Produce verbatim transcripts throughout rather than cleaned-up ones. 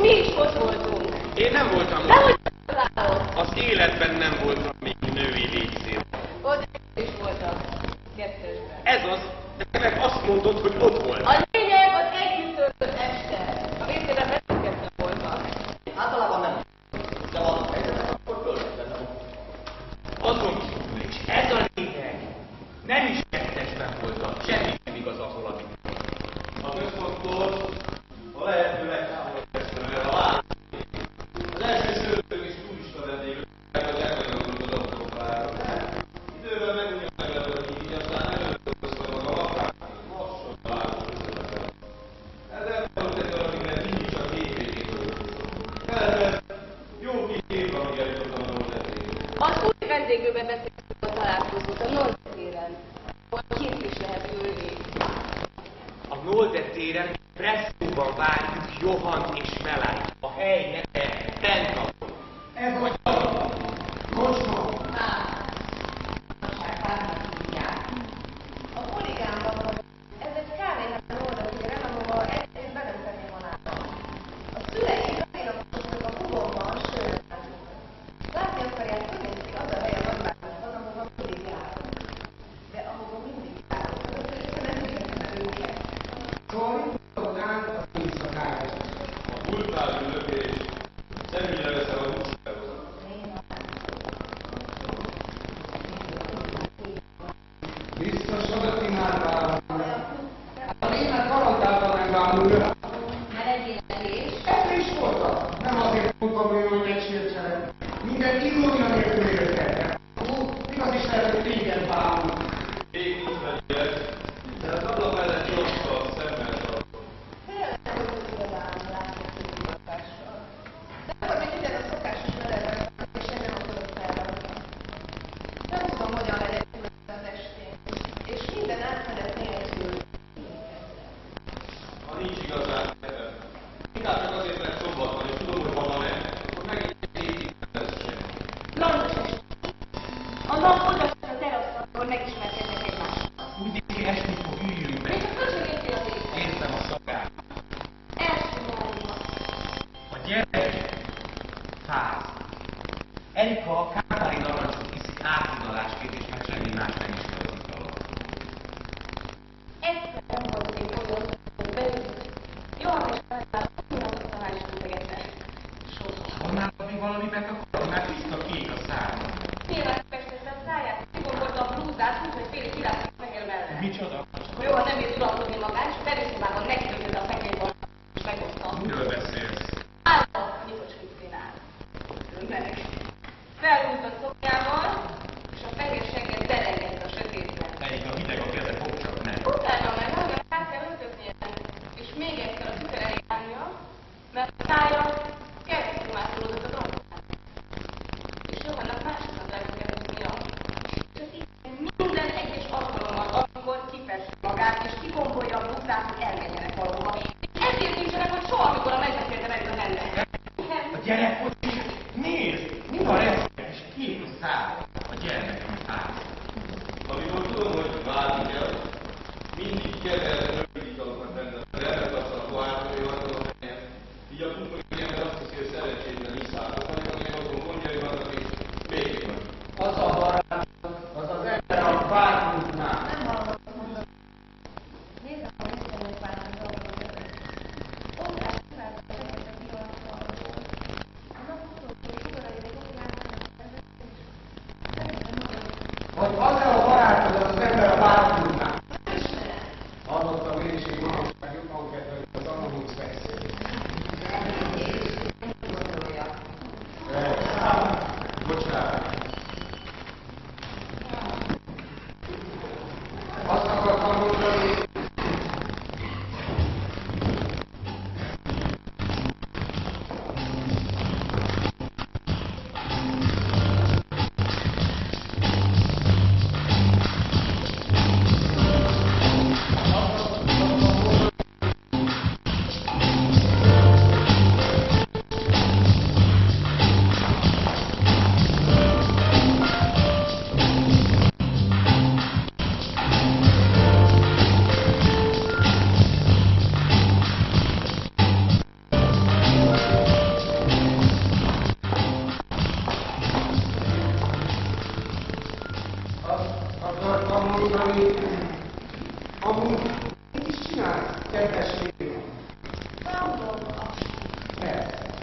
Mi is ott voltunk. Én nem voltam De hogy ott. Az életben nem voltam még női létszél. ott is voltam. Kettősben. Ez az, de meg azt mondod, hogy ott volt. A lényeg az együtt töltött este. A végtében beszélgetve voltak. Általában nem. De vannak helyzetek, akkor töltöttem. Azon kívül is. Ez a lényeg. Nem is kettesben voltam. Semmi nem igaz ahol, amit. A központtól a lehető legtávolabban kezdtem el a választ. Az első szőlők és turista vendégek, az elmegyünk az autópályára. Idővel megújja megelőtt, hogy így aztán előtt a lapát, lassan találunk közöttem. Ez elmondott egy valamikre így csak hétvégén dolgozom. Kellett jó két év, amíg eljutottam a Nordertére. Az új vendégőben beszéltünk a találkozót a Nordertéren, ahol kint is lehet ülni. A Nolde téren presszóban várjuk Johant és Melányt. A hely neve Pentagon. Ez vagy a kocsma. A Poligámban van. Ez egy kávéház Nordertéren, ahova egy be nem tenném alá. A szüleim megélapottak a Hubonban sörházunk. Látni akarják, hogy néz ki az a hely a nagyvárosban, ahova mindig járunk. De ahova mindig járunk, az nem értem őket. Szóval mit tudok ránk a éjszakára? A bultál ülök és szemügyre veszem a húsfelhozat. Biztos oda imádvállalni. A német garantáltan nem vámulja. Már egy éneklés. Ez is voltam. Nem azért mondtam, hogy megsértsenek. Minden irónia nélkül érte. Hú, igaz is lehet, hogy régen vámul. Még nincs megjelent, de az ablak mellett gyorsan szemmel tartom. Tényleg nem volt igazán látni a szokásról. De akkor még minden a szokásos veled, és én nem akarok felrakni. Nem tudom, hogyan legyek különben az estén. És minden átmenet nélkül. Ha nincs igazán ebben. Inkább csak azért, mert szombat van, és tudom, hogy van nem, akkor megint egy hétig nem lesz sem. Landos est. A nap odaszt a teraszra, akkor megismerkednek egymást. Úgy én esni fog, üljünk meg. Még a köcsögétél az éjszak. Értem a szakát. Első nyáriban. A gyerek fáz. Erika a kávári narancsot iszik átudalásként, és már semmi más nem is követik alatt. Egyszer nem volt még olyan, hogy beültük. Johan és Mártán pillanatra talán is tudegetnek. Soha. Honnád még valami megakarom, már tiszta kék a szám. Tényleg festette a száját, kigombolta a blúzát, úgy, hogy félig kilátott a fehér mellett. Micsoda? Akkor Johan nem bírt uralkodni magát, és a belőszobában nekidőzött a fekvényből, és megoszta. Miről beszélsz? Állat nyitott Krisztinál. Meg. Felhúzott a szoknyával, és a fehér segget derengett a sötétben. Erika hideg a keze, fog csak meg. Utána meg nagyon rá kell öltöznie, és még egyszer a tükör elé állnia, mert a szája keresztül mászolódott az arcán. És Johannak másodnak lehetett tudnia. És az így minden egyes alkalommal, amikor kifesti magát, és kigombolja a blúzát, hogy elmenjenek valahova. És ezért nincsenek, hogy soha, amikor a megbeszélte velük az ember. A gyerek, hogy nézd! Mi van ez? És kék a szám. A gyermekem fáz. Amikor tudom, hogy várni kell, mindig keverem rövid italokat benne, de elmegaszt a pohártól, attól a helyen. Így a kumplik ember azt hiszi, hogy szerencsétlen iszállok, hanem akinek otthon gondjai vannak, és békén van. Az a barát, az az ember a bármunknál. Nem hallottam mondani. Nézd, hogy Istennek várnak dolgokat. Ott áll, kiváltva ezeket a pillanatokat. A nap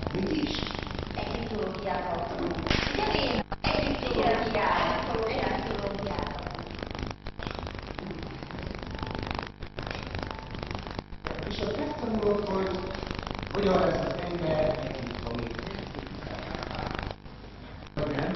Mit is? Egyiptológiával tanul. Ugye én egyiptológiával, egyiptológiával. És azt megtanulod, hogy hogyan lesz az ember egyiptomi. Nem?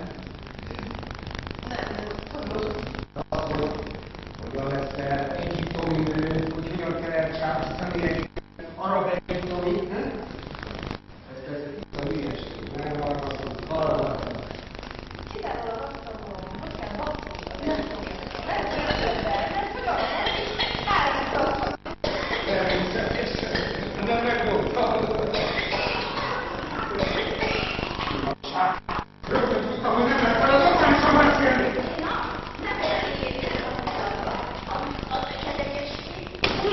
Nem, tudod. Az, hogy hogyan lesz egyiptomi nő, hogy hogyan kell elcsábítani egy arab egyiptomi. Ez itt a hülyeség. Nem hallgatunk, hallgatunk. Kizárólag azt tanulom, hogy kell basszusra. Nem tudom, nem tudom, nem tudom, nem tudom. Természetesen. Nem megmondtam. Rögtön tudtam, hogy nem lesz feladat, nem sem beszélni. Na, nem elégítem a kedvesség.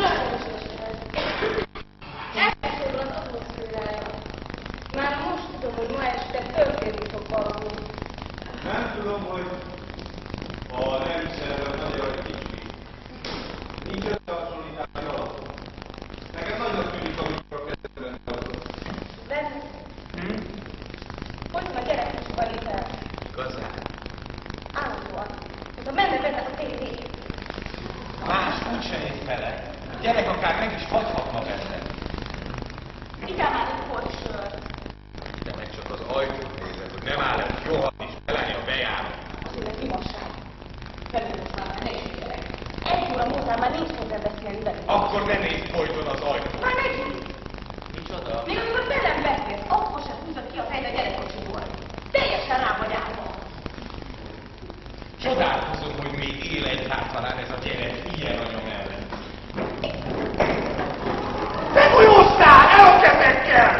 Elkezdőbb az atmoszférája. Már most tudom, hogy ma este történni fog valami. Nem tudom, hogy a nemszerben magyar egy kicsi. Nincs összehasonlítási alapon. Nekem nagyon tűnik, amikor a kezdetben tartott. Benne, Hm? hogy van a gyerek is kvalitás? Igazán. Állandóan. Ez a menne benne a tévé. Más úgyse néz bele. A gyerek akár meg is hagyhatna benne. Igán már egy porcsör. De meg csak az ajtót nézed, hogy nem áll el rohadt is belenni a bejárat. Azért kimasság. Felül most már ne is gyerek. Egy óra múltán már nincs hozzá beszélni velük. Akkor ne nézd folyton az ajtót. Már megint. Micsoda? Még amikor velem beszélsz, akkor sem húzod ki a fejed a gyerekkocsiból. Teljesen rá vagy állva. Csodálkozom, hogy még él egyáltalán ez a gyerek ilyen anya mellett. Te bújóztál! El a kezekkel!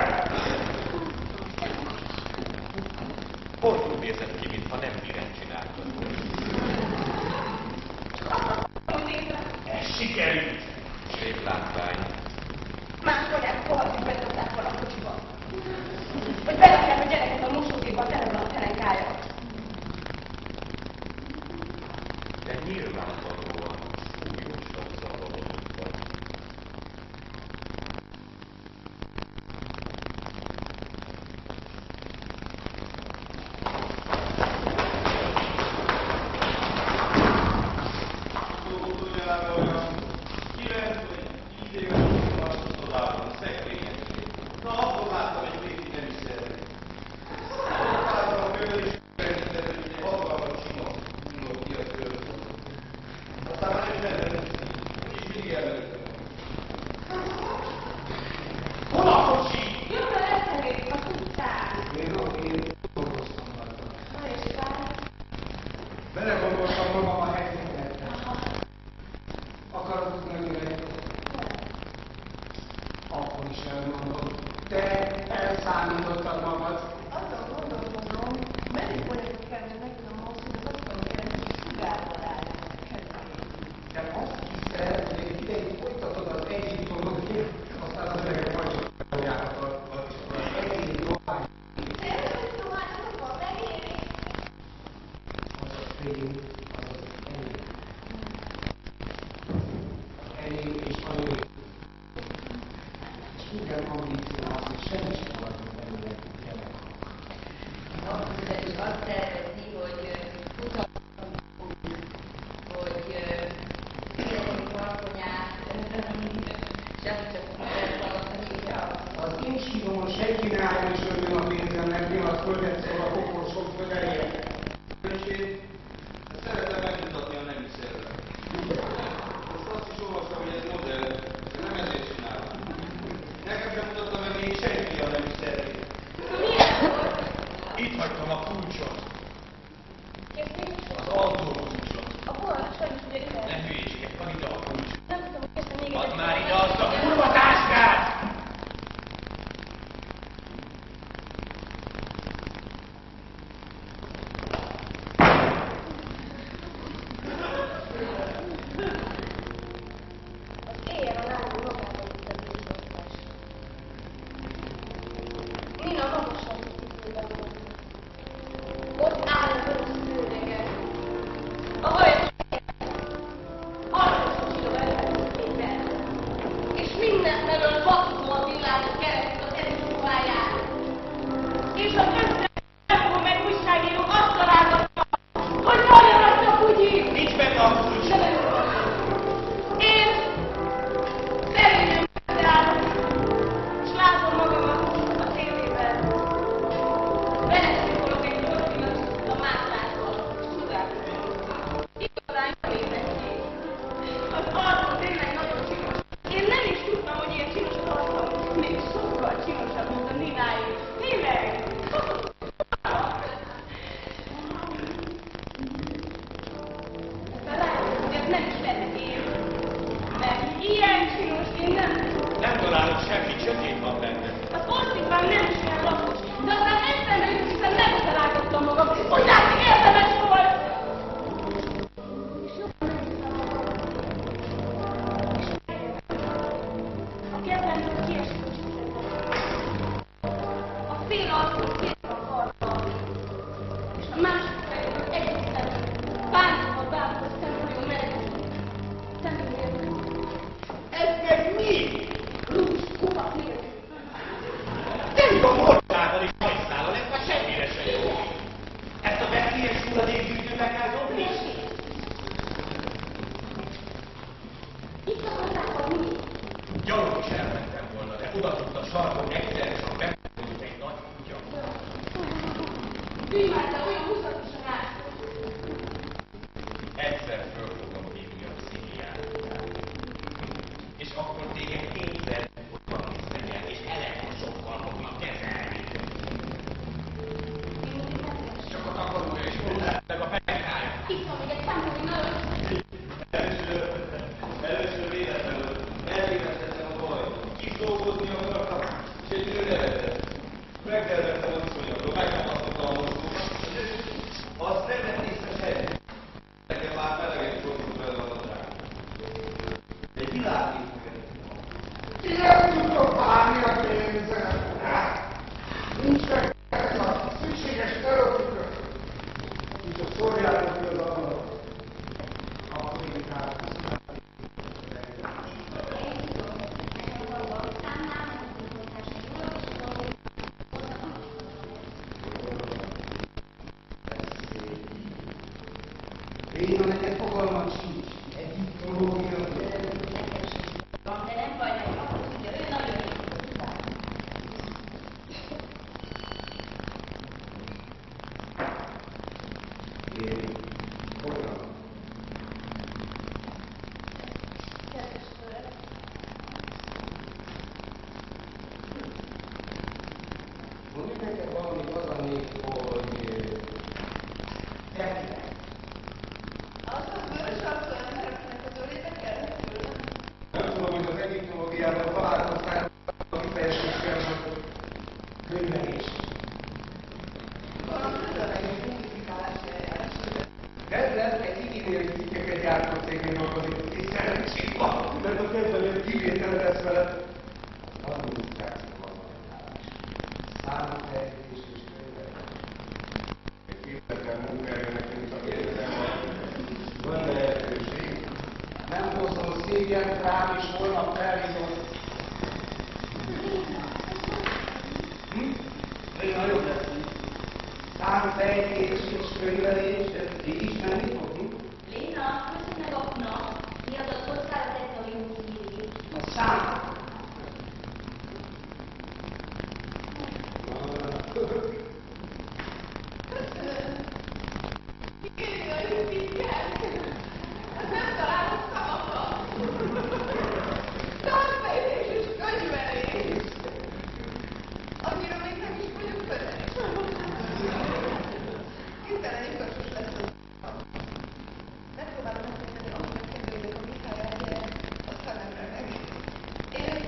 Pont úgy nézett ki, mintha nem mindent csináltad. Hogy nézem? Ez sikerült! Szép látvány. Más anyák rohadtul bedobták volna a kocsiba. Vagy berakják a gyereket a mosógépbe a terembe a terenkája. De nyilvánvalóan súlyosan zavarodott vagy. Utoljára olyan kilenc vagy tíz éves azt találtam a szekrényen. Na, akkor láttam egy régi nemű szervet. Láttam a bőr és rendített, hogy egy hatalmas sima indult ki a bőrből. Aztán már nem is és mindig elmenődtem. Hol a kocsi? Jövő leszerélik a tudtál. Én én dolgoztam rajta. Na és várj. Belegondoltam magam a helyzetbe. Akarod tudni, hogy egy akkor is elmondom. Te elszámítottad magad. Azon gondolkodom, meddig vagyok kellene nekem ahhoz, hogy az asztalon keresztül sugárból álljanak kezdeni. Te azt hiszed, hogy egy ideig folytatod az egyiptomot, aztán az öregek majd csak járnak az egész dohány. Szerintem dohányozva megéri. Az a fény, az az enyém. Az enyém és a nő. És minden ambíció az, hogy semmi sem maradjon belőle gyerek. Akkor pedig azt tervezi, hogy utazni fogunk, hogy fizetni markonyát, semmit csak megtartani a Az én sídomon senki ne álljon és örjön a pénzemnek, mi az földet szól a koporsok födelje. Különbség, szeretem megmutatni a nemű szervet. Most azt is olvastam, hogy ez modell, de nem ezért csinálom. Nekem sem mutatta meg még senki a nemű szervét. Milyen volt? Itt hagytam a kulcsot. Készítés? Az autó kulcsot. A hol? Sajnos ugye ide. Ne hülyeségek, van ide a kulcs. Nem tudom, hogy ezt még Add egy- már ide azt a kurva táskát! Az éjjel a lángó magában vitte a búcsúzás. Nina magasan tisztítőben volt. Ott áll a vörös szőnyege. A hajt arra kocsiga velem minden. És minden felől vasszul a világot keresztül az egyik ruháját. Léna akkor két a karddal. És a másik fejében egészen bántva bántva szemlő meg. Szemlő. Ez meg mi? Rús, kupak nélkül. Nem a mortával és hajszálon, ez már semmire se jó. Ezt a veszélyes hulladékgyűjtőbe kell dobni? Itt akarták adni. Gyalog is elmentem volna, de oda tudta sarkon egyszer csak befogjuk egy nagy kutya. Ülj már, de olyan húzatosan át. Egyszer föl fogom hívni a pszichiátriát. És akkor téged kétszer fog valami szegyen, és elektrosokkal fognak kezelni. Csak a takarója is hozzá, meg a penkája. Itt van még egy számolni narancs. Először, először véletlenül elvélettettem a bajt. Kis dolgozni akartam, és egy nő nevetett. Megdervettem a viszonyagról, megmagasztottam a mostókat. Azt nem vett észre semmi. Nekem már meleget fogjuk vele a nadrág. Egy világít meg. Nem tudok várni a pénzzel. Nincs meg ez a szükséges erotika. Nincs a szorjára ki az annak. Akkor így át. Léna, neked fogalmat sincs. Egyiptológia. De nem baj, nem akkor tudja, ő nagyon jó tudás. Én hogyan? Kedves tőle. Mondjuk neked valamit az a név, hogy tekinek. Az a vörös arcú embereknek az ölébe kell tőle. Nem tudom, hogy az egyiptológiában találkoztál a kifejezéssel, hogy könyvelés. Valami egy modifikálási eljárás. Kezdett egy igényélő cikkeket gyártó cégnél dolgozik, és szerencsét van, mert a kezdelő kivétel lesz vele. Adminisztráció van a számítástechnikai és könyvelés. Egy képzetlen munkaerőnek, mint a egyetemen van lehetőség. Nem hozom szégyent rám, és holnap felhívott. Hm? Léna, jobb lesz. Számítástechnikai és könyvelés, ez így is menni fog, hm? Léna, köszönj meg apnak, mi az a kockázat egy a jó hívni. A szám. Kérni a jó figyelmet. Hát nem találok szavakat. Tanfejtés és könyvelés. Annyira még nem is vagyok közel. Hirtelen igazos lesz az. Megpróbálom megkezdeni, ahogy megkezdődik a Mihály, de aztán nem remeg. Én...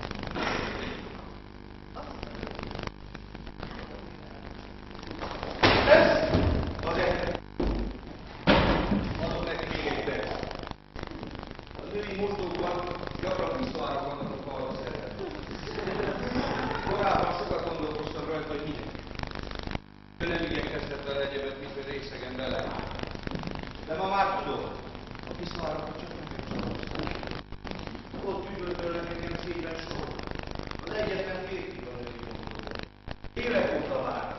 Azért adok neki még egy perc. Az női mosdókban gyakran pisztoárok vannak a karosszeren. Korábban sokat gondolkoztam rajta, hogy minek. Ő nem igyekezett vele egyebet, mint hogy részegen bele. De ma már tudom, a pisztoárokat csak nekem csalóztam. Ott üvöltölnek engem szépen sor. Az egyetlen férfi a női mosdóban. Évek óta várom.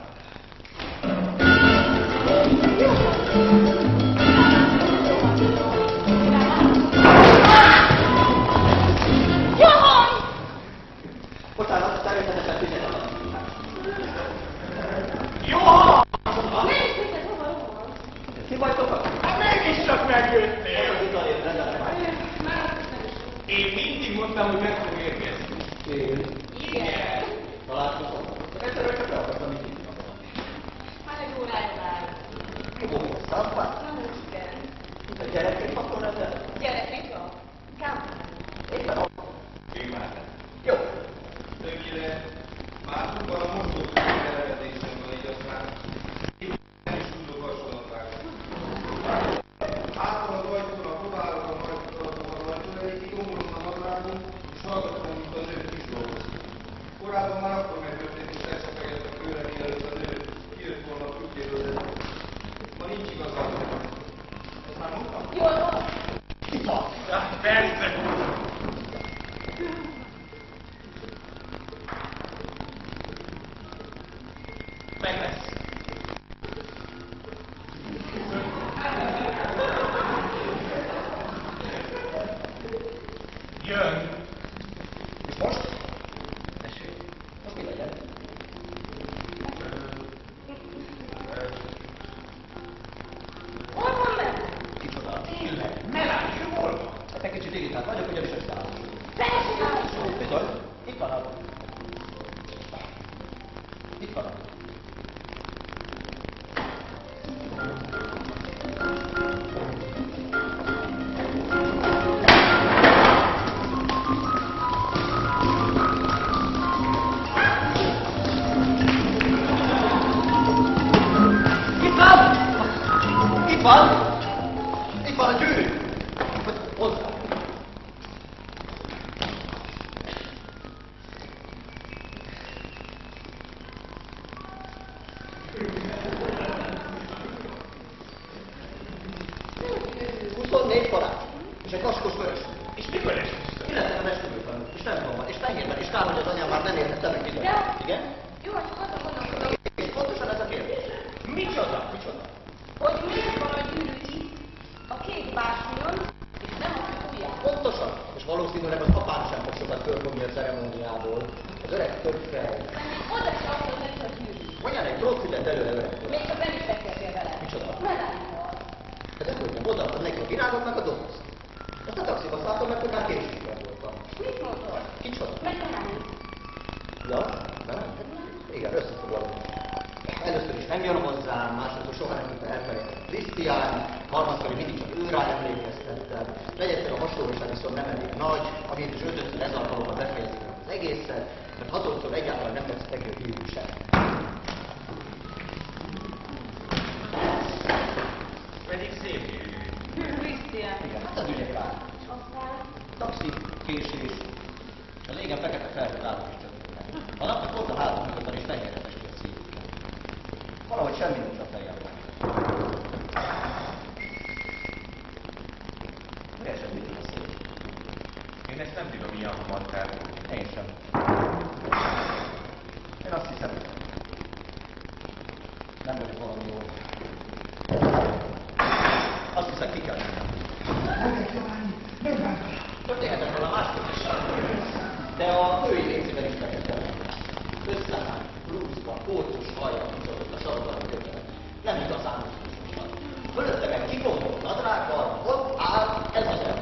Bocsánat, természetesen figyelem. Johan! Ki vagytok? Hát mégiscsak megjöttél! Ez az Meg lesz. Jön. És most? Tessék. Most mi legyen? Hol van meg? Kicsoda? Tényleg, Melanie, hol van? Hát egy kicsit irritált vagyok, ugyanis összeállunk. Persze! Bizony, itt vannak. Itt vannak. Itt van! Itt van! Itt van a gyűrű! Hozzá! huszonnégy karács, és egy vaskos vörös. És mikor lesz? Illetve a esküvőben, és nem tudom, és fehérben, és kár, hogy az anyám már nem értette meg bizony. De- Igen? Jó, csak azon gondolkodom, És pontosan ez a kérdés. Micsoda? Micsoda? hogy miért van a gyűrű itt, a kék bástyon, és nem a ujján. Pontosan. És valószínűleg az apám sem fog sokat fölfogni a ceremóniából. Az öreg többfej. Oda se adod neki a gyűrű. Mondjál egy trófület előre öreg. Még csak nem is beszéltél vele. Micsoda? Melányival. Hát ez úgy nem odaadtam neki a virágoknak a dobozt. Azt a taxiba szálltam meg, hogy már későben voltam. Mit mondod? Kicsoda? Meg Melányi. Ja, nem? Igen, összefoglalom. Először is nem jön hozzám, másodszor soha nem tudta elfelejteni Krisztián, harmadszor mindig csak ő rá emlékeztettem, negyedszer a hasonlóság viszont nem elég nagy, amit is ötödször ez alkalommal befejezik az egészet, mert hatodszor egyáltalán nem lesz neki a gyűrű sem. Pedig szép gyűrű. Krisztián. Igen, hát az ügyek rá. Aztán Taxi, késés, a régen fekete felhőtt állok is csökkenteni. A napnak volt a hátam mögöttem és fehérre festi a szívükkel. Valahogy semmi nincs a fejemben. Teljesen mit beszél. Én ezt nem tudom, mi a hamar. Én sem. Én azt hiszem, nem vagyok valami jól. Azt hiszem, ki kell. Történhetett volna másképp is. De a női részében is fekete. Összeállt, blúzba, kócos hajjal húzott a sarokban a követ. Nem igazán húzosan. Fölötte meg kifogott nadrággal, ott áll ez az ember.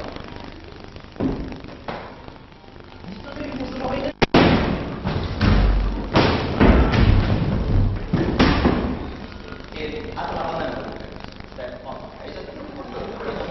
Én általában nem vagyok, de annak helyzetek, hogy tudom.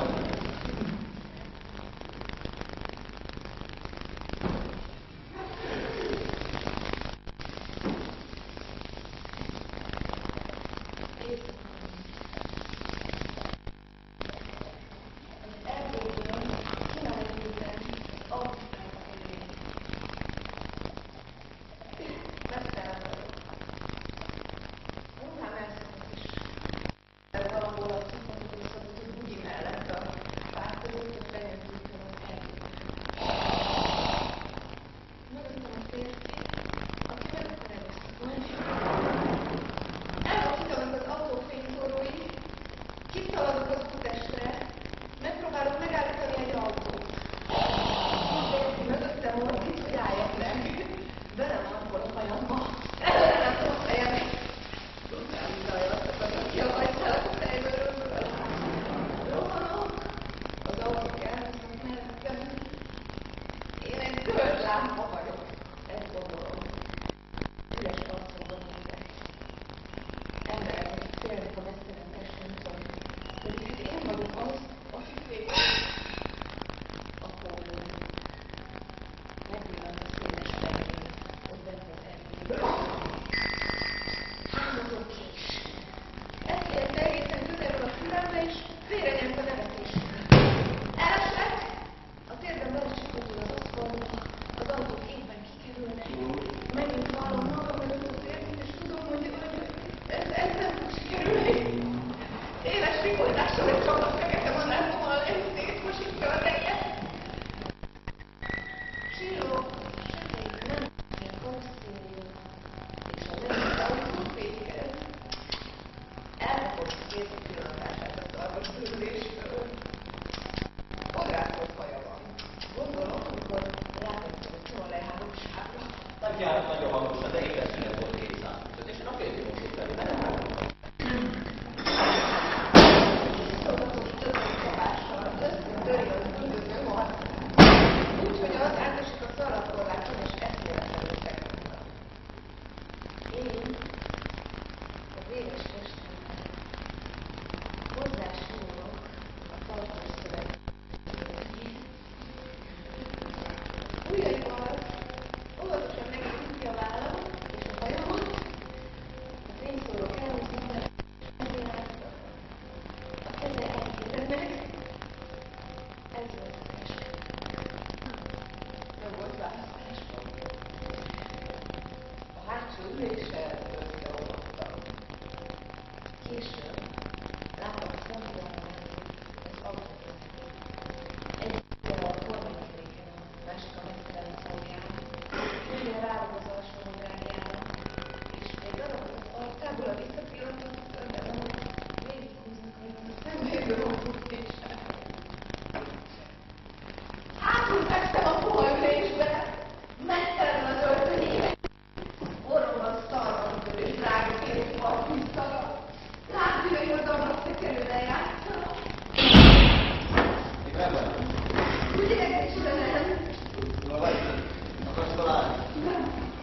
később láttam a szemben, az autót. Egyik kormányzéken, a másik a megszerelő szolgálja. Minden ráad az alsó nadrágjára, és egy darabot a tábla visszapillantott, de végighúznak a szemlélő autótésát. Átültettem a pohajülésbe, megterem az öltönyébe. Orromban szarvan törő, drága kész parfümszaga. Látni, hogy az ablaktekerőre játszanak. Még nem vagy? Úgy idegesítve nem. Na vagy? Akarsz találni? Nem.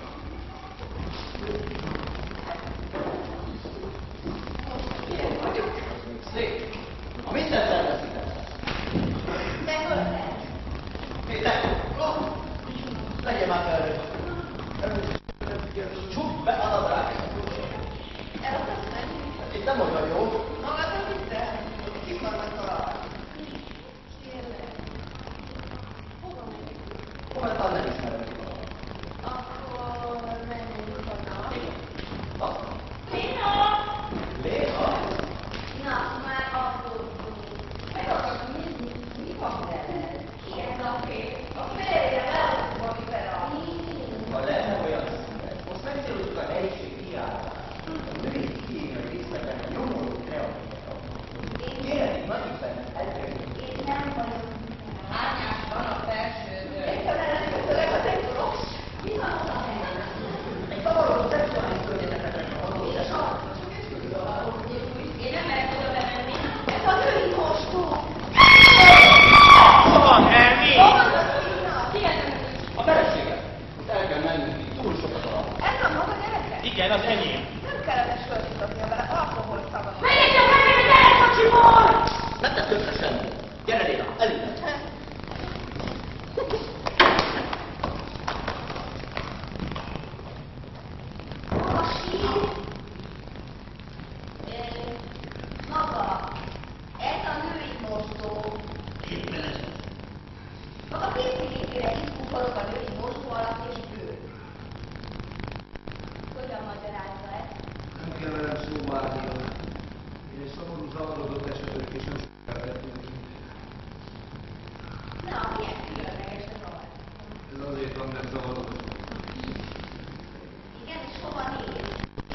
Most ilyen vagyok. Szép. A mindent elveszítettem. De fölfel. Hé, te! Legyen már fel! Csukd be a nadrágot! El akarsz menni? Itt nem olyan jó. Magadra vissza? Ki vannak találni? Kérlek. Hova megyünk? Komolyan nem ismerem ki magam. Akkor menjünk haza. Azt. Léna! Léna? Na, már aggódtunk. Meg akarsz nézni, mi van veled? Ki ez a fél? A férjem elhozom, amivel a Ha lenne olyan szíves, most megcéloztuk a helyiség kiállát. A női higiéniai részletben a nyomorú kreatívak. Kérlek, nagy üzenet, elkerüljük. Én nem vagyok. Hányás van a felsődön? Egyszer ellenkötőleg az egy rossz. Mi van az a helyen? Egy zavarodó szexuális környezeteknek a való És az, csak egy különböző én nem merek oda bemenni. Ez a női mostó. Hova kell mi? Hol van az Lina? Hihetetlen. A feleséget! El kell mennünk, itt túl sokat alap. Ez a maga gyereke? Igen, az enyém. Nem kellene sörtizatnia vele, alkohol szavak. Menjétek meg a gyerekkocsiból! Nem tett össze semmi. Gyere, Léna, elindult. Maga sír. Maga. Ez a női mostó. Éppen ez. Maga készülékére itt kukorog a női mostó alatt és bő. Hogyan magyarázza ezt? Nem kell velem szóba állnia. Én egy szomorú, zavarodott esetőt és nem sokkal Na, milyen különleges ez a vagy. Ez azért van, mert zavarodott. Igen, és hova néz?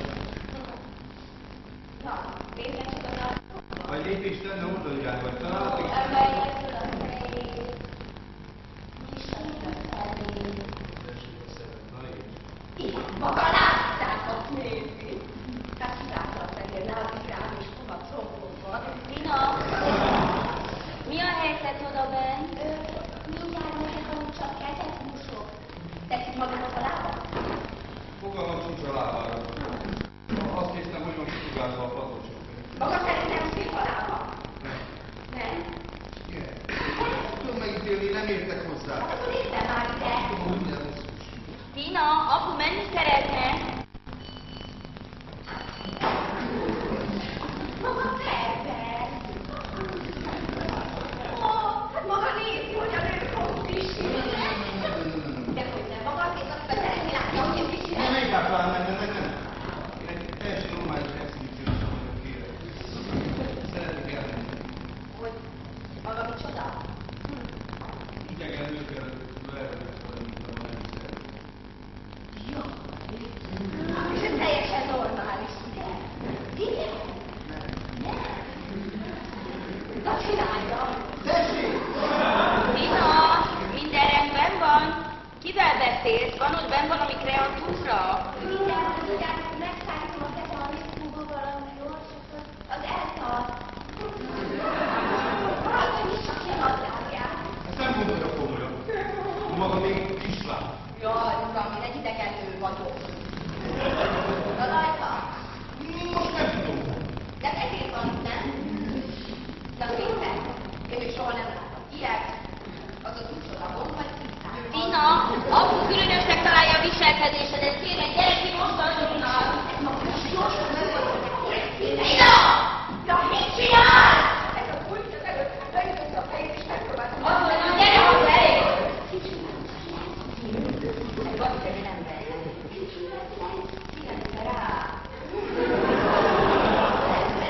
Na, nézzen csak az arcomba. Ha egy lépést tenne, oda irányba, találhatik. Emelje föl a fejét. Nyissa ki a szemét. Na így. Igen, maga látszákat nézi. Tehát királyra a fehér lábikám és kumat szomkóban. Lina, mi a helyzet oda benn? Mindjárt meghalunk, csak kezet musok. Tetszik magának a lábat? Fogalmam sincs a lábára. Azt néztem, hogy van kisugázva a padocsok. Maga szerint nem szép a lába? Nem. Nem? Igen. Tudom megítélni, nem értek hozzá. Hát akkor nézze már ide. Minden basszus. Lina, apu menni szeretne. Maga pervers. Ó, hát maga nézi, hogy a nők hogy kísérnek. De hogy nem, maga azért azt szeretni látni, hogy én Nem, kísérnek. egyáltalán nem, nem, nem. Én egy teljesen normális exhibíciót kérek. Szeretnék elmenni. Hogy maga micsoda? Idegen nőkkel lehetett valami, mint a nem szeretnék. Jó. És ez teljesen normális, ugye? Igen? Nem. Na csinálja. Lina, minden rendben van? Kivel beszélsz? Van ott benn valami kreatúra? Mindjárt, mindjárt megszállítom a kezem a visszúgó valami jól, csak az, az eltart. Valami nyissa ki a nadrágját. Ezt nem gondolja komolyan. Maga még kislány. Jaj, uram, én egy idegen nő vagyok. Na rajta? Most nem tudom. De ezért van, nem? Na tényleg, én még soha nem láttam ilyet. Az az micsoda volt, vagy tisztán. Lina, apu különösnek találja a viselkedésedet. Kérlek, gyere ki most azonnal. Ez ma most gyorsan nem volt. Lina! Na, mit csinál? Ez a kulcs az előtt beütötte a fejét és megpróbáltam. Azonnal gyere haza elég! Mit csinál? Egy valószínű ember. Mit csinál? Figyelj rá.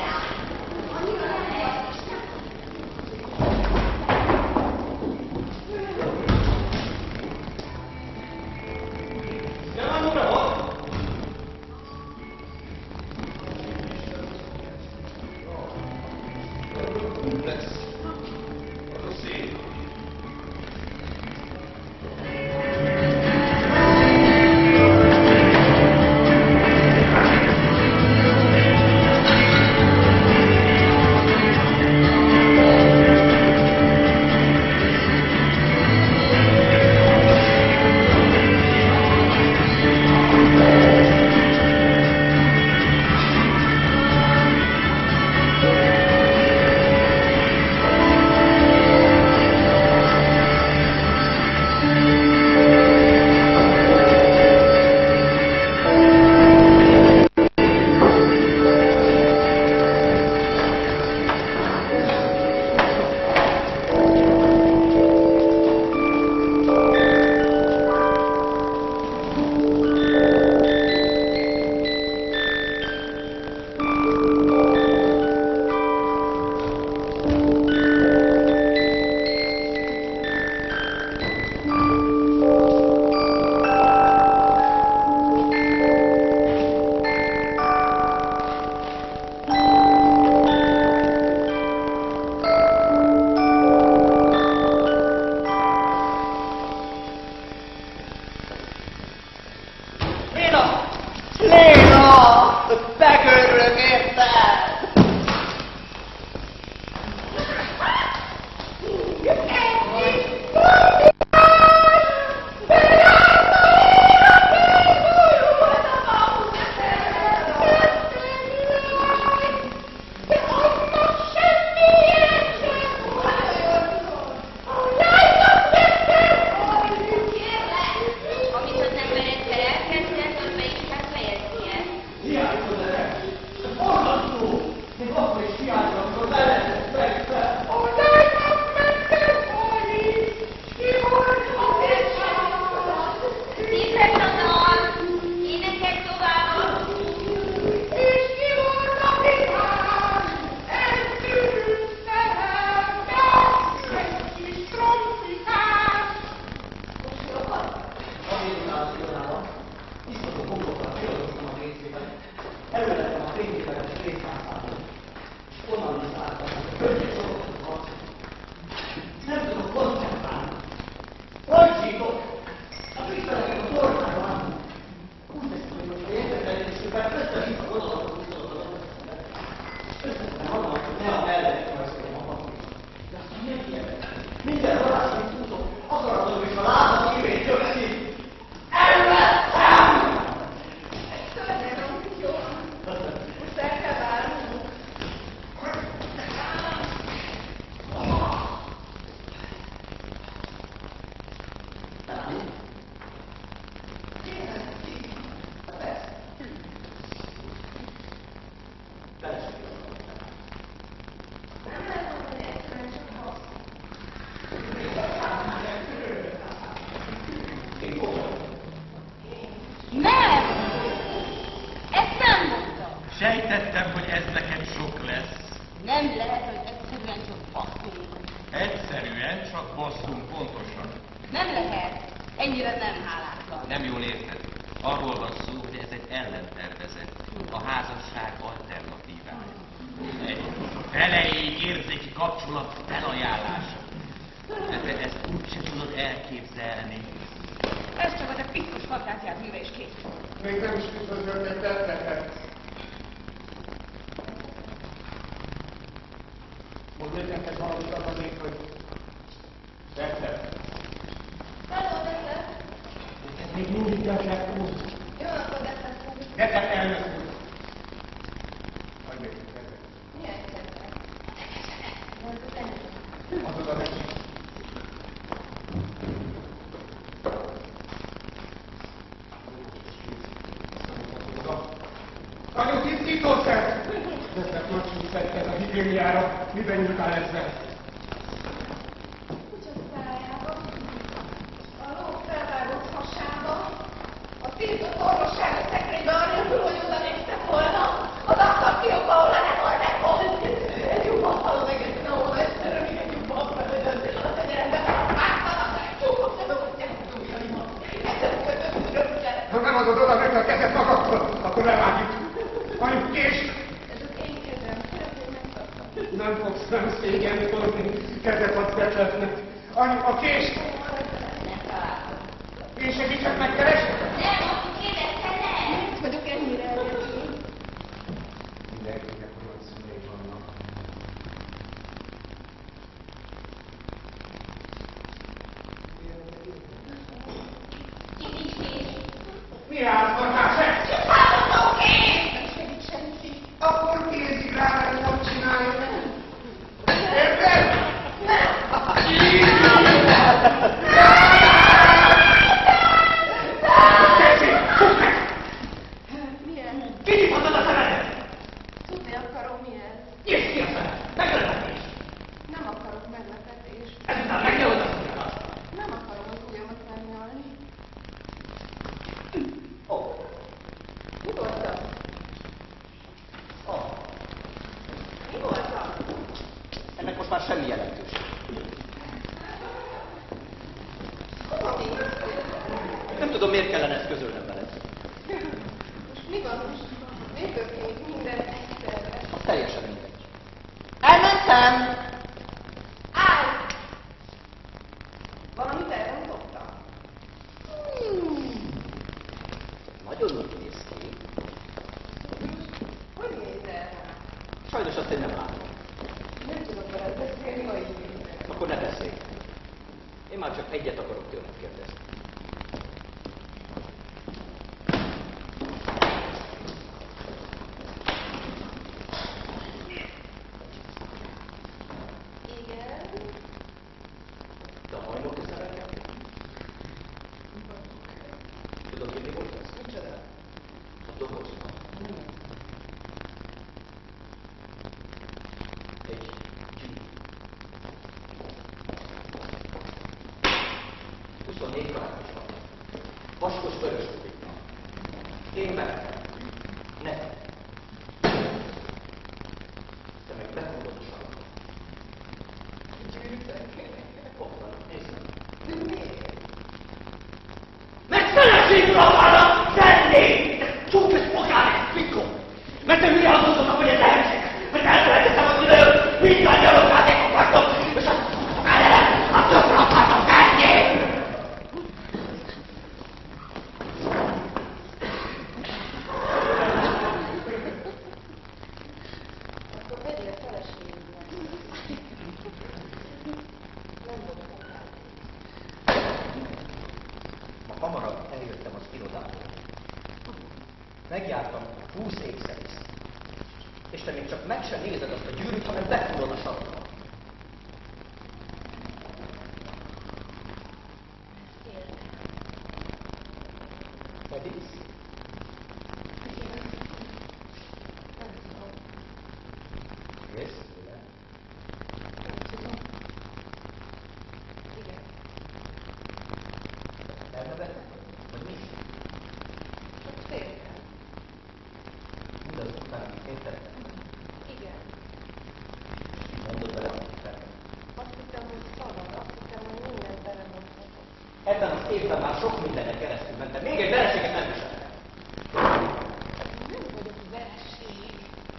Hiányzol erre! Borzasztó! Még akkor is hiányzol, amikor le lehetett meg fel! Odájnak mentek volni! Ki volt a Nézzek a dal! Énekelj tovább! és ki volt a vihar? Egy tűrűt szerelmes, egy kis trombitás! Amíg nálunk, isztatok homlokra, kiadoztam a részében, előlettem a fényképetes részházában, és onnan is láttam, hogy a hölgyek soroltak harcolni. Nem tudok koncentrálni. Rajzsítok! A friszereket a tornára állni. Úgy teszem, hogy most a érdekelésükben össze-vissza gondolatot visszoltam az eszembe. Összeszedem magam, hogy ne a mellett rajzolom a papírt. De aztán megijedek. Minden varázs, amit tudok, akaratom is a lázam évét követi. Elvettem! Most el kell várnunk. Nem lehet mondani, hogy egyszerűen csak hasz. Nem! Ezt nem mondtam. Sejtettem, hogy ez neked sok lesz. Nem lehet, hogy egyszerűen csak basszunk. Egyszerűen csak basszunk, pontosan. Nem lehet. Ennyire nem hálátlan. Nem jól érted. Arról van szó, hogy ez egy ellentervezet. A házasság alternatívája. Egy feleig érzéki kapcsolat felajánlása. De te ezt úgy sem tudod elképzelni. Ez csak a te piszkos fantáziád műve és kész. Még nem is üdvözöltek tetteket. Mondd neked valamit azért, hogy tettet. Hello, Dette. Ez még mindig tettet úr. Jó, akkor Dette fog. Tettet elnök úr. Hagyj meg, tettet. Milyen Dette? Nem tudom. Adod a neki. Nagyon tisztított ez! Tettet nagy szedted a higiéniára. Miben nyújtál ezzel? Kutyasztájába, a ló felvágott hasába, a tiltott orvosság a szekrénybe anélkül, hogy oda néztek volna, az asztal fiókba, ahol a revolver volt. Egy jobban hallom egészen ahol egyszerűen, még egy jobban felvedőzés a tenyerembe. Vágtanak, csúkok, nem tudják, hogy túljaimat. Egyszerűen kötött rögtön. Ha nem adod oda neki a kezed magadtól, akkor levágjuk. Anyu, kés! Ez az én kezem, szeretném megtartani. Nem fogsz nem szégyenkodni, kezet adsz tetletnek. Anyu, a kés! Nem találtam. Én segítsek megkeresni? Nem, aki kérdezte, nem. Miért vagyok ennyire egyedül? Mindenkinek olyan szülei vannak. Itt nincs kés. Mi állgatás ez? Csupálom, kés! Nem segít senki. Akkor kérdik rá, hogy hogy csinálja. Érted? Keci, fuss meg! Milyen? Kinyithatod a szemedet! Tudni akarom, mi ez. Nyisd ki a szemed! Meglepetés! Nem akarok meglepetést. Ezután megnyomod azt, hogy akarsz. Nem akarom az ujjamat megnyalni. Ó, Mi voltam? ó. Mi voltam? Ennek most már semmi jelentőség. Hova néztél? Nem tudom, miért kellene ezt közölnem veled. Most mi van most? Miért történik minden egyszerre? Az teljesen mindegy. Elmentem! Állj! Valamit elrontottam? Hmm. Nagyon úgy néz ki. Hogy nézel rá? Sajnos azt én nem látom. Nem tudok veled beszélni, ha így nézel. Akkor ne beszélj. Én már csak egyet akarok tőled kérdezni. Igen. De a hajnok szerelmet? Tudod, hogy mi volt ez? Micsoda? A doboz. Nem. Mert te hülye azt gondoltam, hogy ez lehetséges, hogy elfelejtettem az időt, mindannyian okátékok vagytok, és azt mondtam el, azt tökre akartam tenni! Akkor vegyél feleségünknek. Nem mondom el. Ma hamarabb eljöttem az irodából. Megjártam húsz ékszerész. És te még csak meg sem nézed azt a gyűrűt, hanem befúrod a sarokba. Megész? Mész tőle? Igen. Elnevettek? Vagy mi? Csak féltem. Mindaz után, amit én tettem. Igen. Mondod vele, amit tettem. Azt hittem, hogy szabad. Azt hittem, hogy mindent belemondhatok. Ebben az évben már sok mindenen keresztül mentem. Még egy vereséget nem viseltem. Nem vagyok verség.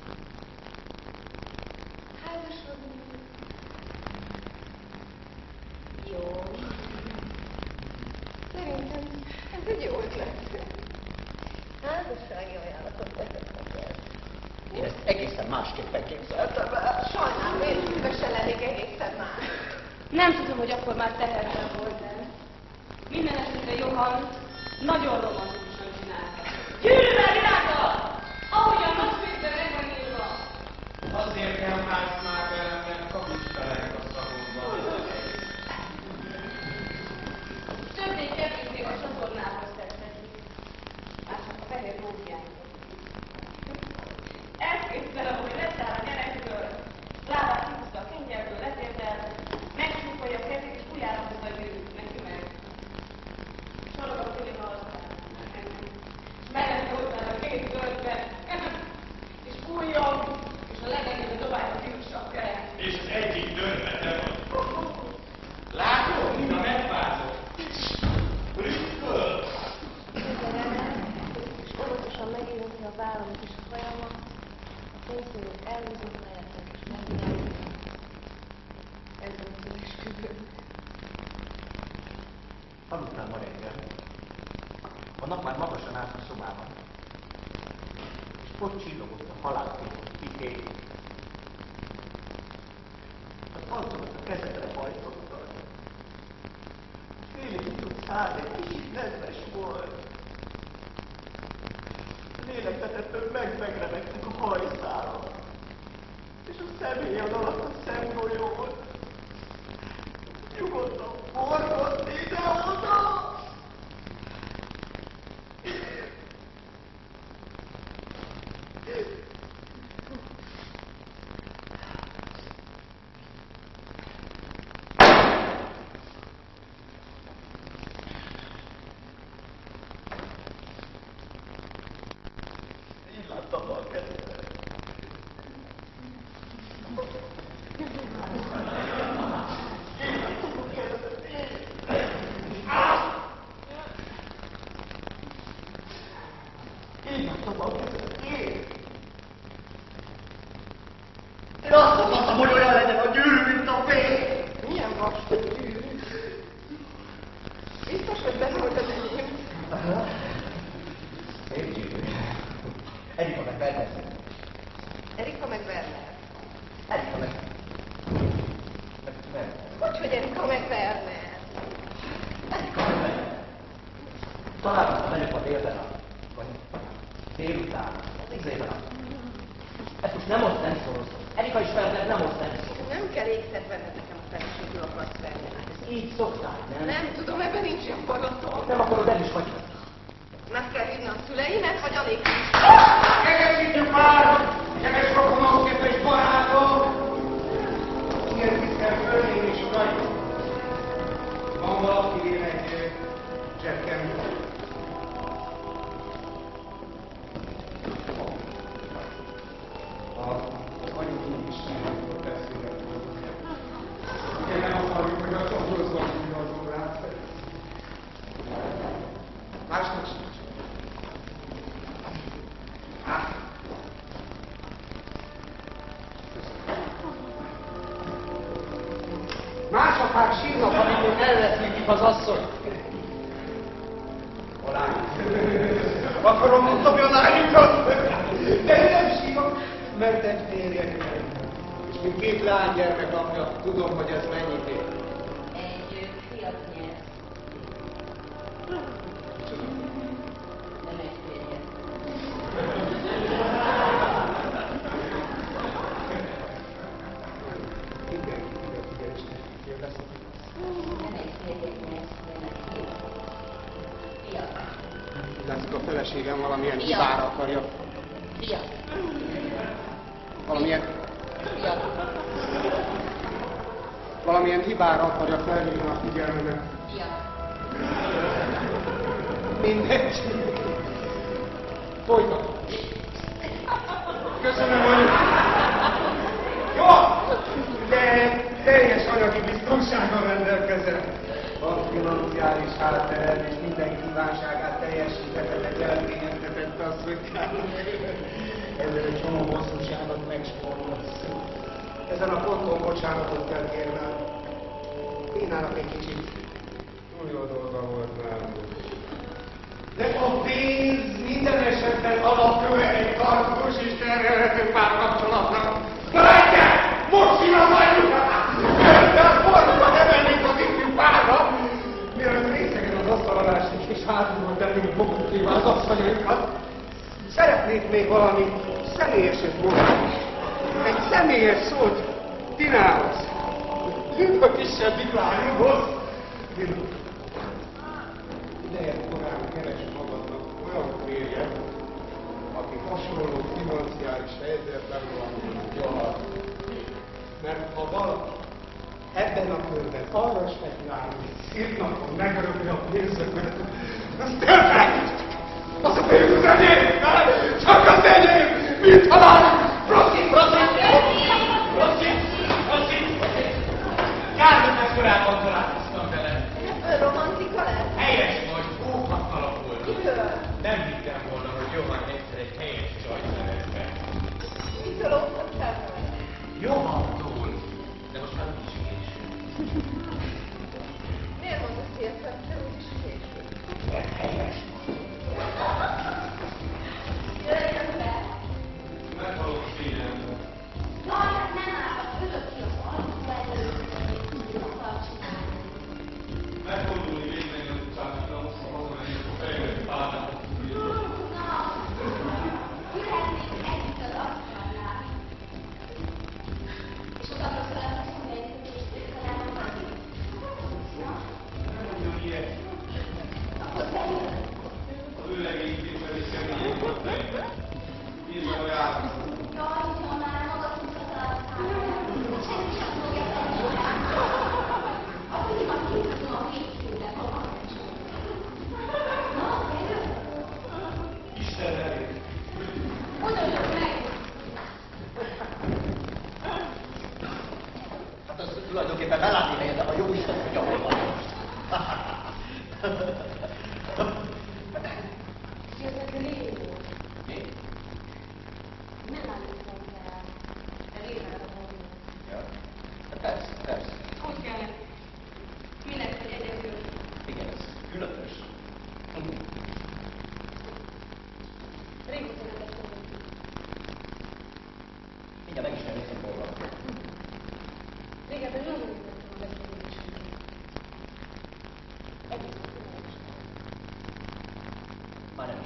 Házasodni. Jó. Szerintem ez egy jó ötlet. Házassági ajánlatot tettem el. Én ezt egészen másképpen képzeltem el. Sajnálom, én szívesen lennék egészen más. Nem tudom, hogy akkor már teherben voltam. Minden esetre Johann nagyon romantikusan csinálta. Gyűrűvel virággal! Ahogyan most végben meg van írva. Azért kell más már velem, mert kapics felek a szavomban. Többé-kevésbé a csatornához tetszett. Már csak a fehér lógián. Elképzelem, hogy leszáll a gyerekről, lábát kihúzta a kenyerből, letérdel, megsúfolja a kezét, és újjára hozza a gyűrűt neki meg. Sorog a könyv alszál. Mellette hozzá a két zöldbe, és újabb, és a legegyébe dobálja a fiúsabb keret. És az egyik dörbe te vagy. Látod, mint a megváltó? Rüsd föl! És óvatosan megérintve a vállamat és a folyamat, a fényszórót elhúzott mellettek és megnyelni. Ez volt az esküvő. Aludtál ma reggel. A nap már magasan állt a szobában. És ott csillogott a halálfényű kikék. Az arcomat a kezedre hajtottad. Félig jutott szád egy kicsit nedves volt. A lélekvetetőn meg-megremegtek a hajszálak. És a személyed alatt a szemgolyón. Nyugodtan forgott ide-oda. Így láttam a kezében. Így láttam a kezében. Én. Én azt akartam, hogy olyan legyen a gyűrű, mint a fény. Milyen vastag gyűrű. Biztos, hogy be volt az enyém. Aha. Szép gyűrű. Erika meg Werner. Erika meg Werner. Erika meg... meg Werner. Hogy, hogy Erika meg Werner? Erika meg Werner. Találkoztam velük a délben a... vagy délután. Izében a... Ezt most nem ott nem szorozom. Erika is Werner nem ott nem szorozom. Nem kell ékszert venned nekem a feleségül akarsz Werner. Ez így szoktál, nem? Nem tudom, ebben nincs gyakorlatom. Nem akarod, el is vagy. Meg kell hívni a szüleimet, vagy alig. Kegesítjük már! Kedves rokonok, kedves barátok! Igen, tisztelt hölgyeim és uraim! Van valakinél egy zsebkendő. Az anyuként is nem beszélek. Igen, nem akarjuk, hogy a csapozban tudja az órát. Másnak sincs. már sírnak, amikor elveszítik az asszony. A lány. Akarom, hogy dobja a lányukat. De én nem sírok, mert egy férjek meg. És mint két lánygyermek apja, tudom, hogy ez mennyit ér. Egy fiat nyert. Nem egy férjet. Igen, igen, igen, Isten kérdezhetik. Nem egy férjet nyert, hanem egy fiat. Látszik, a feleségem valamilyen Fiat. hibára akarja. Fiat. Valamilyen, Fiat. valamilyen hibára akarja felhívni a figyelmemet. Fiat. Mindegy. Folytatom. Köszönöm, hogy... Jó! De teljes anyagi biztonsággal rendelkezem. A financiális hátterem és minden kívánságát teljesíthetetlen jelentényeztetett az, hogy ezzel egy csomó bosszúságot megspórolsz. Ezen a ponton bocsánatot kell kérnem. Ténának egy kicsit túl jó dolga volt nálunk. De a pénz minden esetben alapköve egy tartós és terhelhető párkapcsolatnak. Na legyen! Most csináljuk! De a fordulat emelnék az ifjú párra! Mielőtt részegen az asztalalásnak és hátulról tennénk magunkével az asszonyainkat, szeretnék még valami személyeset mondani. Egy személyes szót Tinához. A kisebbik lányomhoz. Ideje korán keres magadnak olyan férjet, aki hasonló financiális helyzetben van, mint Johan. Mert ha valaki ebben a körben arra spekulál, hogy szírnapon megörökli a pénzöket, az többet! Az a pénz az enyém! Csak az enyém! Mint halál! Proszi, proszi! Proszi, proszi! Kár, hogy már korábban találkoztam vele. Ebből romantika lett? Helyes vagy, óhattalak volna. Kitől? Nem hittem volna, hogy Johan egyszer egy helyes csajt nevez be. Mitől óvtad fel? Johantól. De most már úgyis késő. Miért mondasz ilyet, hogy te úgyis késő? Mert helyes vagy. Jöjjön be! Meghalok szívemben. Jaj, hát nem áll, ülök ki az ajtó előtt, hogy akar csinálni. Megfordulni végre az utcának, most ha hazamegyek, akkor fejlődni párnákat. Na, ülhetnénk együtt az asztalnál. És az asztalnál azt mondja, hogy talán vagyunk. Na, Nem mondjon ilyet. akkor beülök. Az ő legénységben is keményen volt fejben. Írja a járat. Jaj, ha már magadunk a találtál, senki sem fogja felcsinálni. Akkor mi van kívül a végtőle parancsol? Na, gyerünk! Isten elég. Odaülök meg! Hát az tulajdonképpen belátni nehéz, de a jó Isten tudja, hol van. Jövök lévő. Mi? Nem állítom el. Elérem a mondani. Ja. Persze, persze. Hogy kellett? Minek, hogy egyedül? Igen, ez különös. Régóta nem beszélünk. Igen, meg is nem hiszem róla. Régebben nagyon szerettem a beszélgetésünket. Egyébként nem is. Már nem is.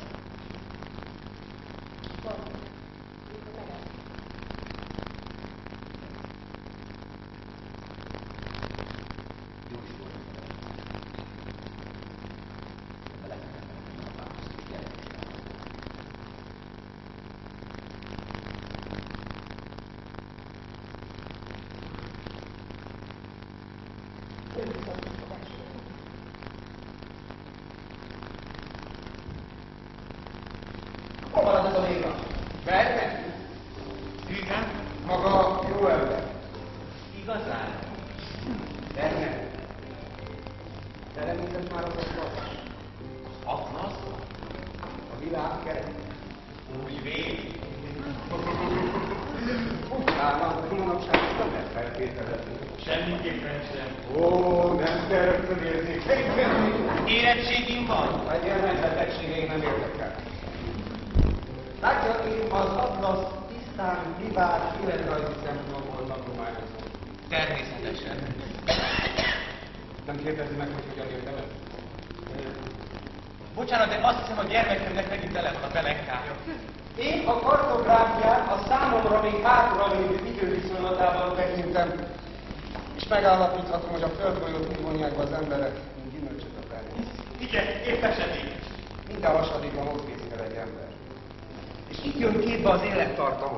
Van. Mikor megállsz. Jó is volt. De legfeljebb nem a választ, és gyerek is nem. feltételezni. Semmiképpen sem. Ó, nem kell rögtön érzékenykedni. Érettségim van? A gyermekbetegségeim nem érdekel. Látja, én az Atlasz tisztán, privát, életrajzi szempontból tanulmányozom. Természetesen. Nem kérdezi meg, hogy hogyan értem ezt? Bocsánat, de azt hiszem, a gyermekemnek megint tele van a belekkája. Én a kartográfiát a számomra még hátra lévő időviszonylatában tekintem, és megállapíthatom, hogy a földgolyót úgy vonják be az emberek, mint gyümölcsöt a természet. Igen, épp esedékes. Minden hasadékban ott fészkel egy ember. És itt jön képbe az élettartam.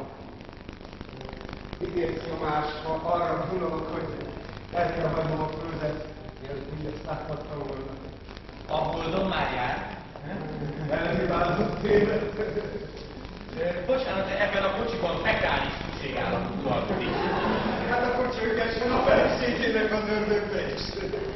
Idéznyomás, ha arra gondolok, hogy el kell hagynom a földet, mielőtt mindezt láthattam volna. A Holdon már jár? Elhibázott élet. Bocsánat, de ebben a kocsiban fekális szükségállatot tartozik. Hát akkor csökkessen a feleségének az ördögbe is.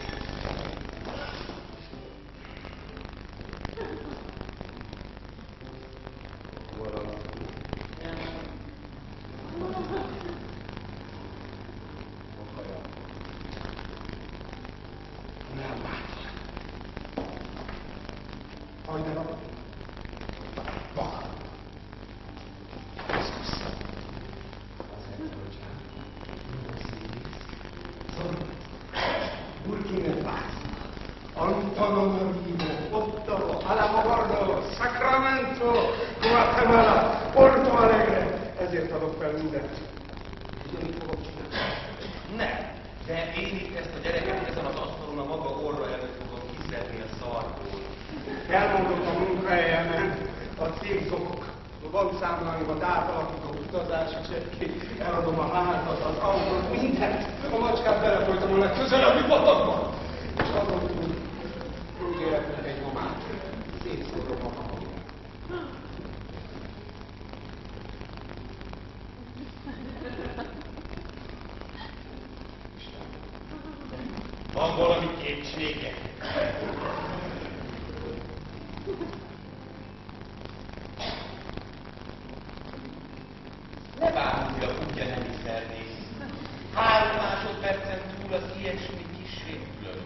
Van valami kétsége? Ne várj, hogy a kutya nem is szernész. Három másodpercen túl az ilyesmi kissé külön.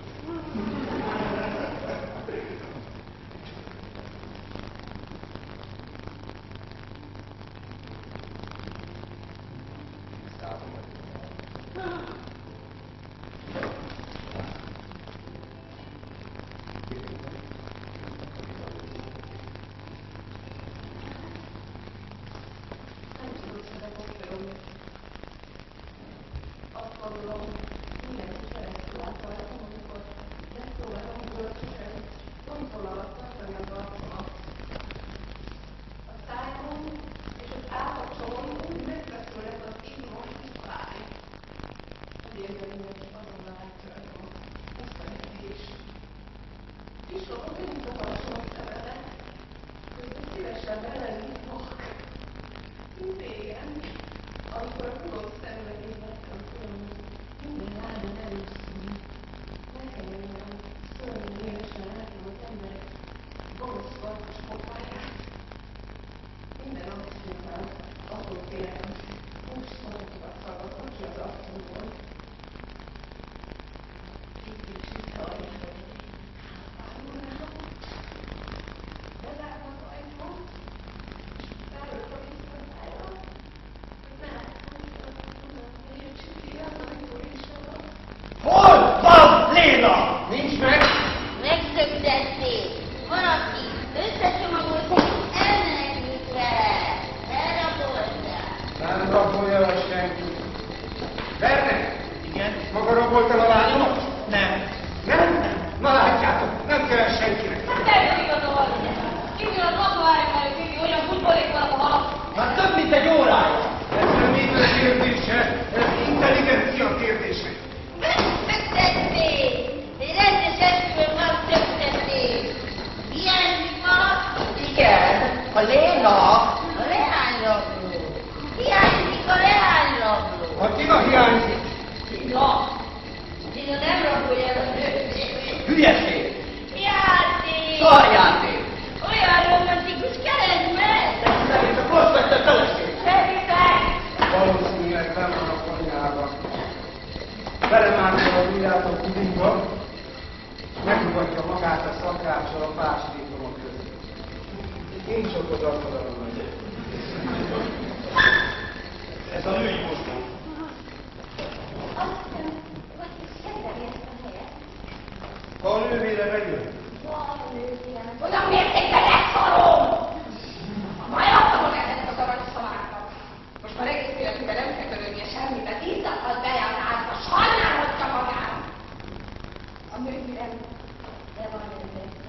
Gondoljátok Kudinka, megmutatja magát a szakáccsal a pástétomok között. Én csak oda akarom megyek. Ez a női mosdó. Azt hiszem, vagy kedveli ezt a helyet. Ha a nővére megjön. Jaj, nővérem. Olyan mértékben leszarom! Majattamon elvett az arany szavákat. Most már egész életében nem kell törődnie semmibe. Tízzakat bejárásba, sajnálhatja magát. A nővérem le van nővérem.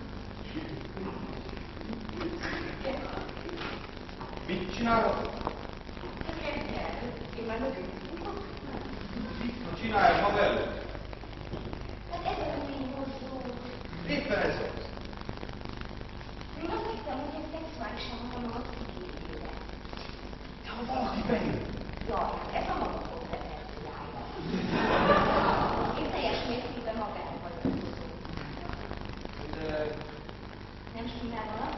Mit csinálok? Én már mögött. Mit csinálják maga előtt? Hát ez a női mosdó. Éppen ez az. Én azt hittem, hogy ez szexuálisan van az igényére. De ha valaki bejön. Jaj, ez a maga kompetenciája. Én teljes mértékben magára vagyok. De... Nem stimmel valami?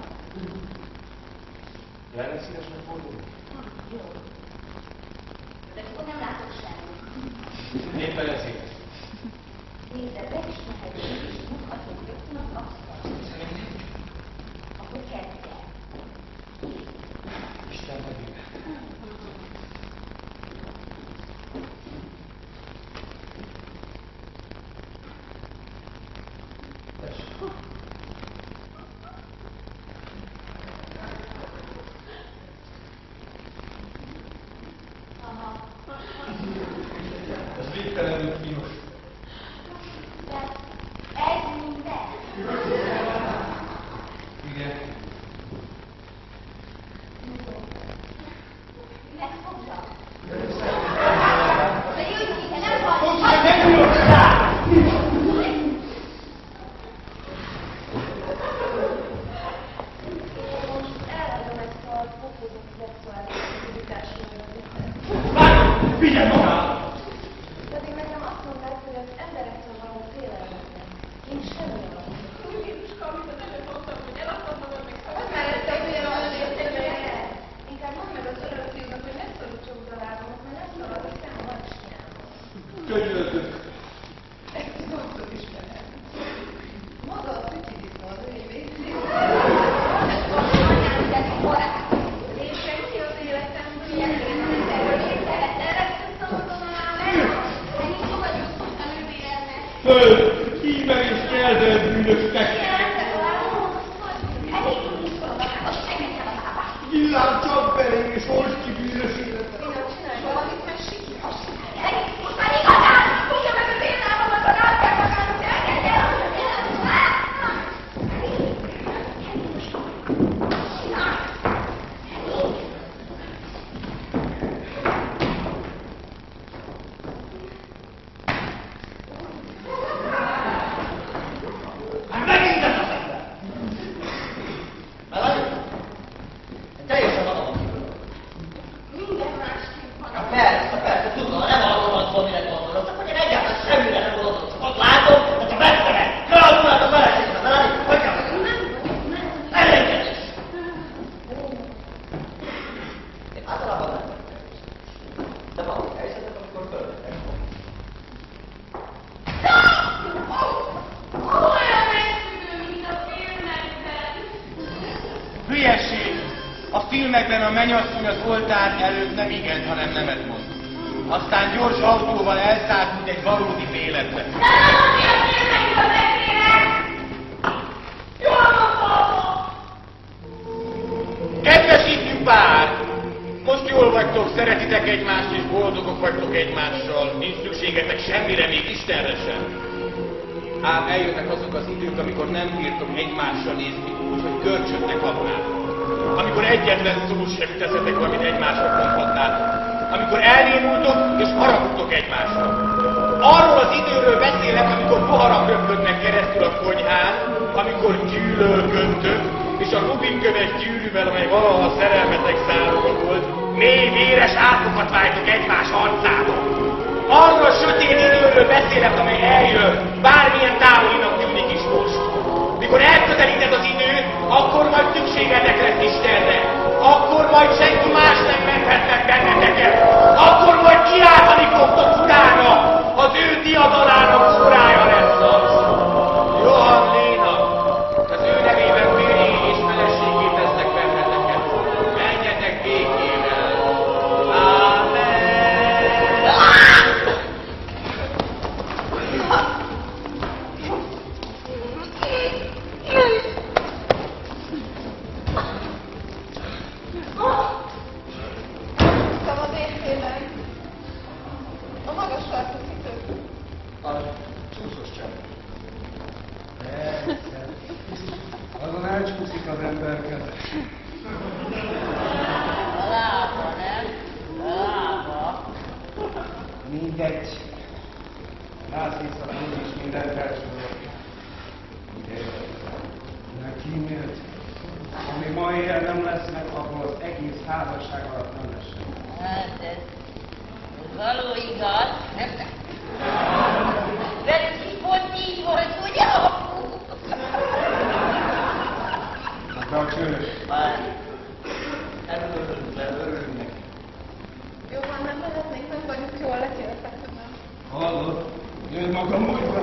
Jelen szívesen fordulni? Jó. De akkor nem látok semmit. Éppen ezért. Nézd, beismerhetjük és mutatjuk rögtön az asztalt. Akkor kezdj el. Isten megint. Ez végtelenül kínos. De ez minden. Igen. Megfogja. De jöjj ki, te nem vagy. Mondd, hogy nem ülök rá! Most elragadom ezt a fokozott szexuális aktivitásról. Várj! Figyelj magára! Pedig nekem azt mondták, hogy az emberektől való félelemben nincs semmi van. Jézuska, amit az előbb mondtam, hogy eladtam magad, meg szabad már ezt a hülye van, hogy inkább mondd meg az örök fiúnak, hogy ne szorítsa úgy a lábamat, mert nem szabad, aztán van is csinálom. Könyörgök! Ezt tudod ismerem. Maga a fütyidizma az ő végzés. Ezt a anyám, de korát. Én senki az életemben ilyen erről én szeretem, ezt szabadon alá meg. Ennyi fogadjuk most a nővéremnek. Föld! Íme és nyelved bűnösnek! Villám csak belém és hozd ki bűnös életet! Hát megint ez az ember! Melanie? Teljesen magam. Minden másképp van. Hát persze, persze, tudom, nem arról van szó, mire gondolok, csak hogy én egyáltalán semmire nem gondolok, csak ott látom, hogy a beszélek, kialakulnak a feleségem, Melanie, hogy kell? Elégedés! Én általában nem vagyok. De van helyzetek, amikor fölvetek. Olyan egyszerű, mint a filmekben. Hülyeség! A filmekben a mennyasszony az oltár előtt nem igent, hanem nemet mond. Aztán gyors autóval elszállt, mint egy valódi életbe. Kedves ifjú pár! Most jól vagytok, szeretitek egymást és boldogok vagytok egymással. Nincs szükségetek semmire, még Istenre sem. Ám eljönnek azok az idők, amikor nem bírtok egymással nézni úgy, hogy görcsöt kapnátok. Amikor egyetlen szó sem teszetek, amit egymásra mondhatnátok. Amikor elnémultok és haragudtok egymásra. Arról az időről beszélek, amikor poharak röpködnek keresztül a konyhán, amikor gyűlölködtök, és a Rubin-köves gyűrűvel, amely valaha szerelmetek szállóka volt, mély véres árkokat váltok egymás arcába. Arról a sötét időről beszélek, amely eljön, bármilyen távolinak tűnik is most. Mikor elközelített az idő, akkor majd szükségetek lesz Istenre. Akkor majd senki más nem menthet meg benneteket. Akkor majd kiáltani fogtok utána, az ő diadalára Tényleg. A magas sarkú cipő. A csúszos csepp. Persze. Azon elcsúszik az ember keze. A lába, nem? A lába. Mindegy. Rászíszak úgyis mindent elsorolok. Ugye, neki miért? Ami ma éjjel nem lesz meg, abból az egész házasság alatt nem lesz semmi. Hát ez, ez való igaz. Nem, nem. Velük is pont így volt, ugye, apu? De a csős. Várj! Örülünk le, örülünk neki. Jó, van, nem lehetnénk, nem vagyunk jól, le kéne feküdnöm. Hallod? Jöjj magam újra.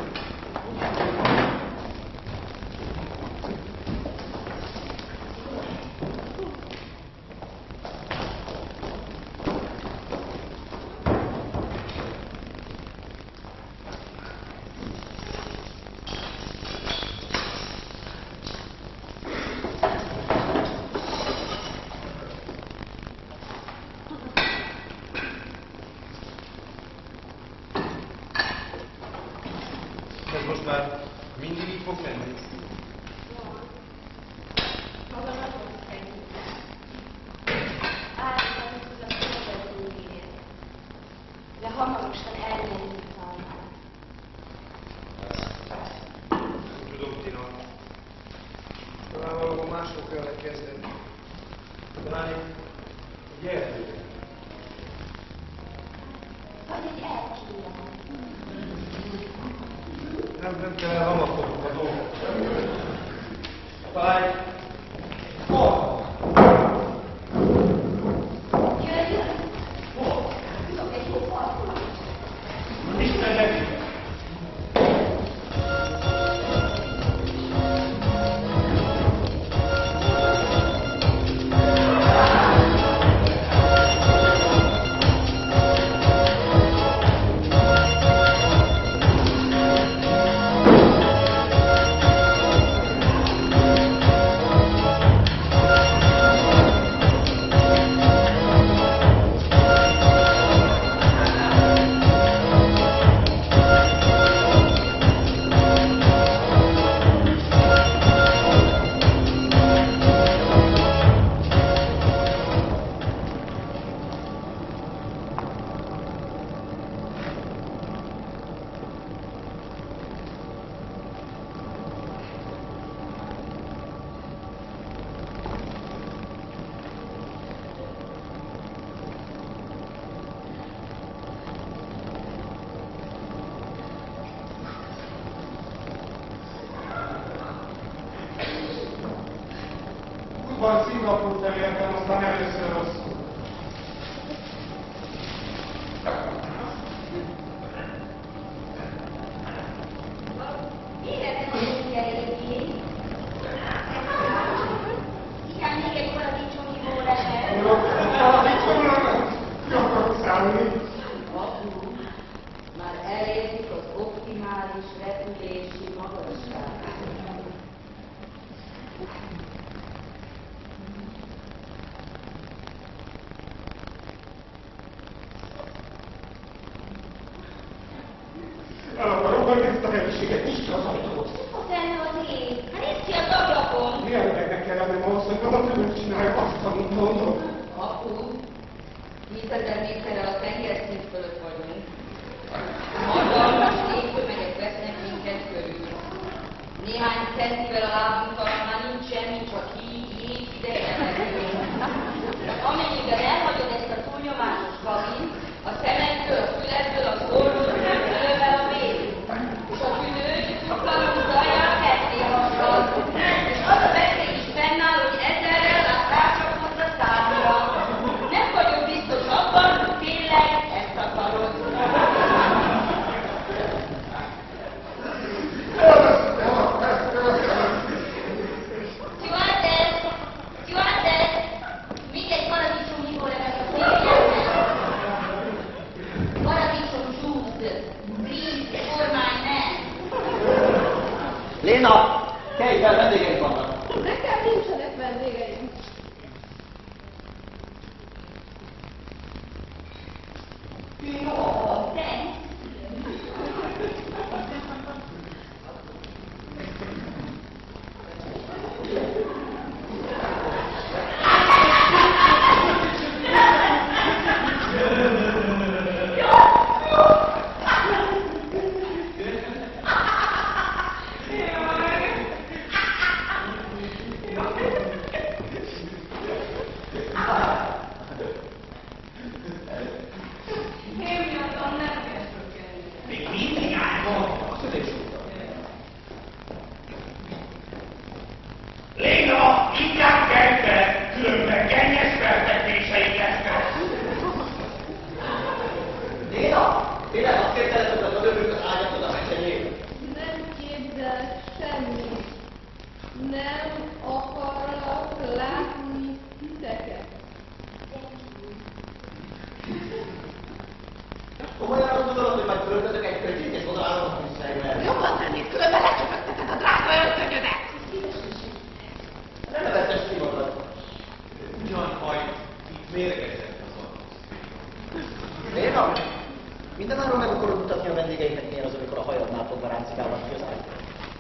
Ez most már mindig így fog menni? Maga nagyon szegény. Általában tudom, hogy ez úgy. De hamarosan elmenni talán. Tudom, Tina. Talán valahol máshol kellene kezdeni. Talán egy, egy erdőben. Vagy egy elcsúlyan. Nem, nem kell hamakodnunk a dolgot. Talán egy falban. Jöjjön! Tudok egy jó falban. Isten neki! Van Szingapúrt elértem, aztán először rosszul. Életem a munkerejéig. Igen, még egy paradicsomi óra sem. Paradicsomra ki akarok szállni. Apu, már elértük az optimális repülési magasságot. El akarom hagyni ezt a helyiséget, is az ajtót. Ott lenne az ég. Hát nézd ki az ablakon! Milyen üvegnek kell lennem ahhoz, hogy valakinek csinálják azt, amit mondom? Apu, tízezer méterrel a tengerszint fölött vagyunk. Hatalmas légtömegek vesznek minket körül. Néhány centivel a lábunk alatt már nincs semmi, csak így, így ideje levünk. Amennyiben elhagyod ezt a túlnyomásos kabint, a szemedből, a füledből, az orrodból fölövel a vér. És a tüdőd csuklanul zajjal ketté hasad. És az a veszély is fennáll, hogy ezerrel rácsapod a szádra. Nem vagyok biztos abban, hogy tényleg ezt akarod. költötök egy kötyét, és odaállom a visszajövet. Jobban tennéd, különben lecsöpögteted a drága öltönyödet. Ne nevetess ki magad. Ugyan majd itt mérgezett az arc. Miért van? Minden arról meg akarod mutatni a vendégeinek, milyen az, amikor a hajadnál fogva ráncikálnak ki az ágyban.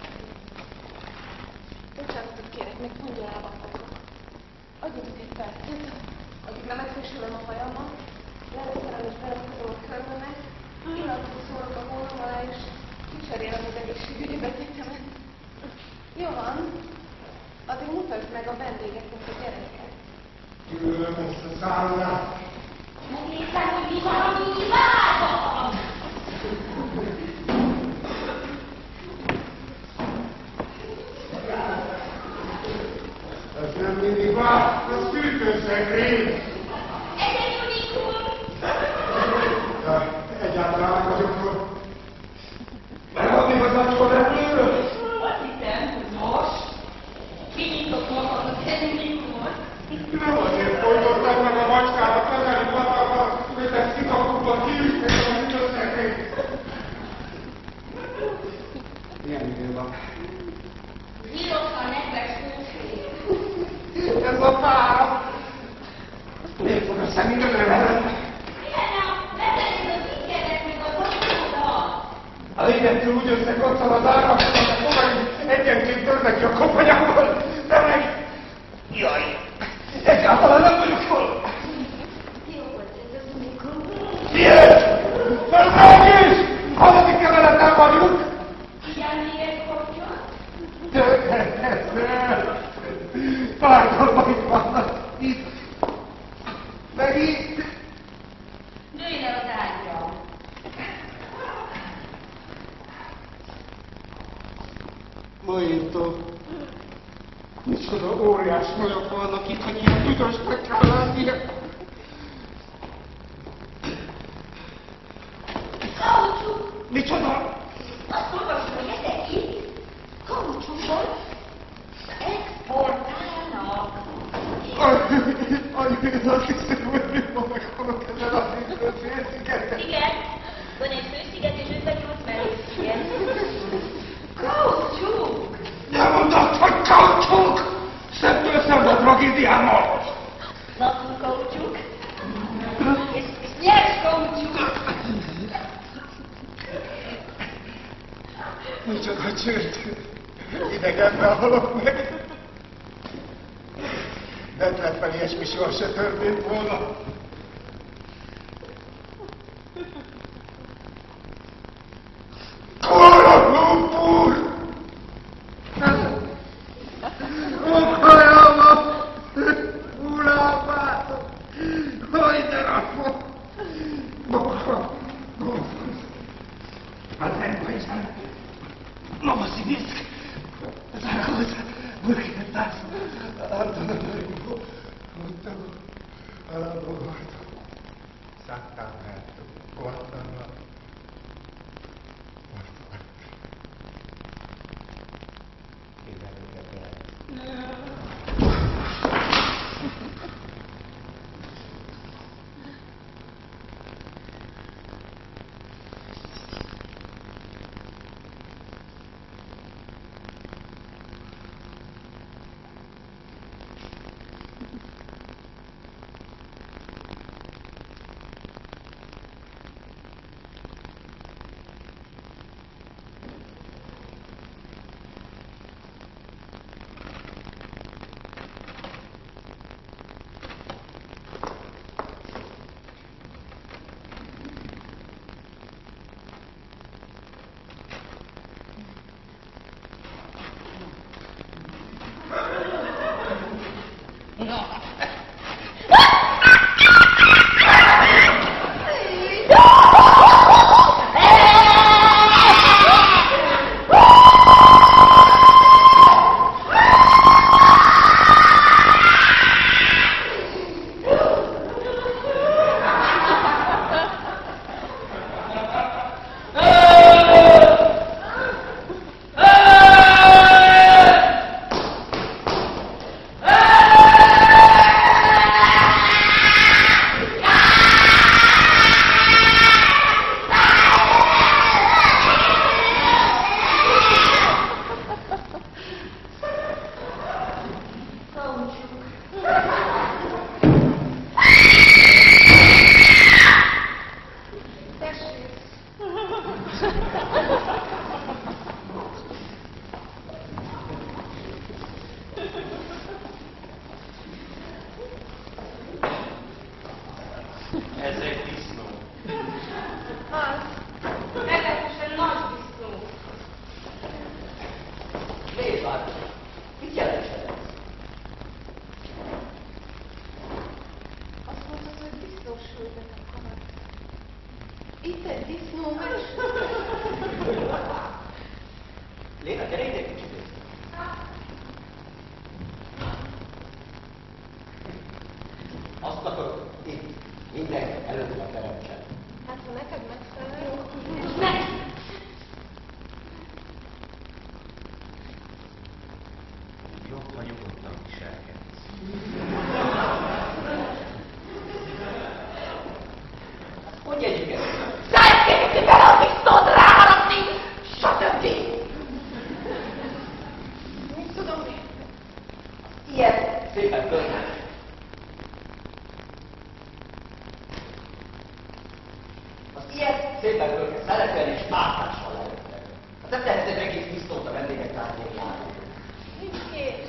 Bocsánatot kérek, még pongyolába fogok. Adjatok egy percet, addig nem megfésülöm a hajamat, leveszerem és beleszkodom a körbemet, illatú szórok a hónom alá, és kicserélem az egészségügyi betétemet. Jó van, addig mutasd meg a vendégeknek a gyereket. Gyűlöm ezt a szállodát. Megnézem, hogy mi van a nyilvában! Ez nem mindig vár, ez fűtőszekrény. Ez egy unikum! Egyáltalán nem vagyok jól. Megadni az acskor repülőről? Azt hiszem, hogy most kinyitok magadnak egy unikumot. Nem azért folytottam meg a macskámat, lemeli patakban, hogy ezt kikapukban kiütték a fűtőszekrényt. Milyen idő van? Zsírosan nedves hófél. Ez a pára! Miért fog a szemünkre velem? Milyen a beteléd az ingedet meg az otthodat? A lényegtől úgy összekatszal az áram, hogy a fogaim egyenként törnek ki a koponyából, de meg... Jaj! Egyáltalán nem vagyok jól! Jó volt ez az unikum. Miért? Mert mégis! Hallani keveletem vagyunk! Igen, még egy kopjon? Pártolva itt vannak, itt, meg itt. Dőj le az ágyra. Molyintó, micsoda óriás nagyok vannak itt, hogy ilyen büdösnek kell lennie. Kaucsuk! Micsoda? Azt olvasom, hogy ezek itt kaucsukból exportálnak. Aj, én azt hiszem, hogy mi van meghalok ezen a félszigeten. Igen, van egy fősziget és ötvennyolc melléksziget. Kaucsuk! Nem mondd, hogy kaucsuk! Szemtől szembe tragédiámmal! Lakó kaucsuk. És, és nyers kaucsuk. Micsoda csőrt! Idegenben halok meg! Betletben ilyesmi soha se történt volna. Kuala Lumpur! Munkajámat! Ulábátok! Hogy de rakva! Азербайджан, Новосибирск, Зарагоза, Буркина-Фасо, Антананариву, Монтану, Алабугорду, Сакраменту, Гуантанамо. Ez egy disznó. Az. Meglehetősen nagy disznó. Nézd már, mit jelent ez? Azt mondtad, hogy disznósültet akarod. Itt egy disznó meccs. Léna, gyere ide egy kicsit. Azt akarod, itt mindenki előtt teremtsen. Hát, ha neked megfelel, Jobb, ha nyugodtan viselkedsz. Hogy jegyük ezt? Szeretnék bele a disznót ráharapni, stb. Mit tudom én? Ilyet szépen körülbelül. Az ilyet szépen körülbelül szeretően és váltással lehetnek. Hát nem tehetsz egy egész biztos a vendégek tárgyéjáról. Nincs kés.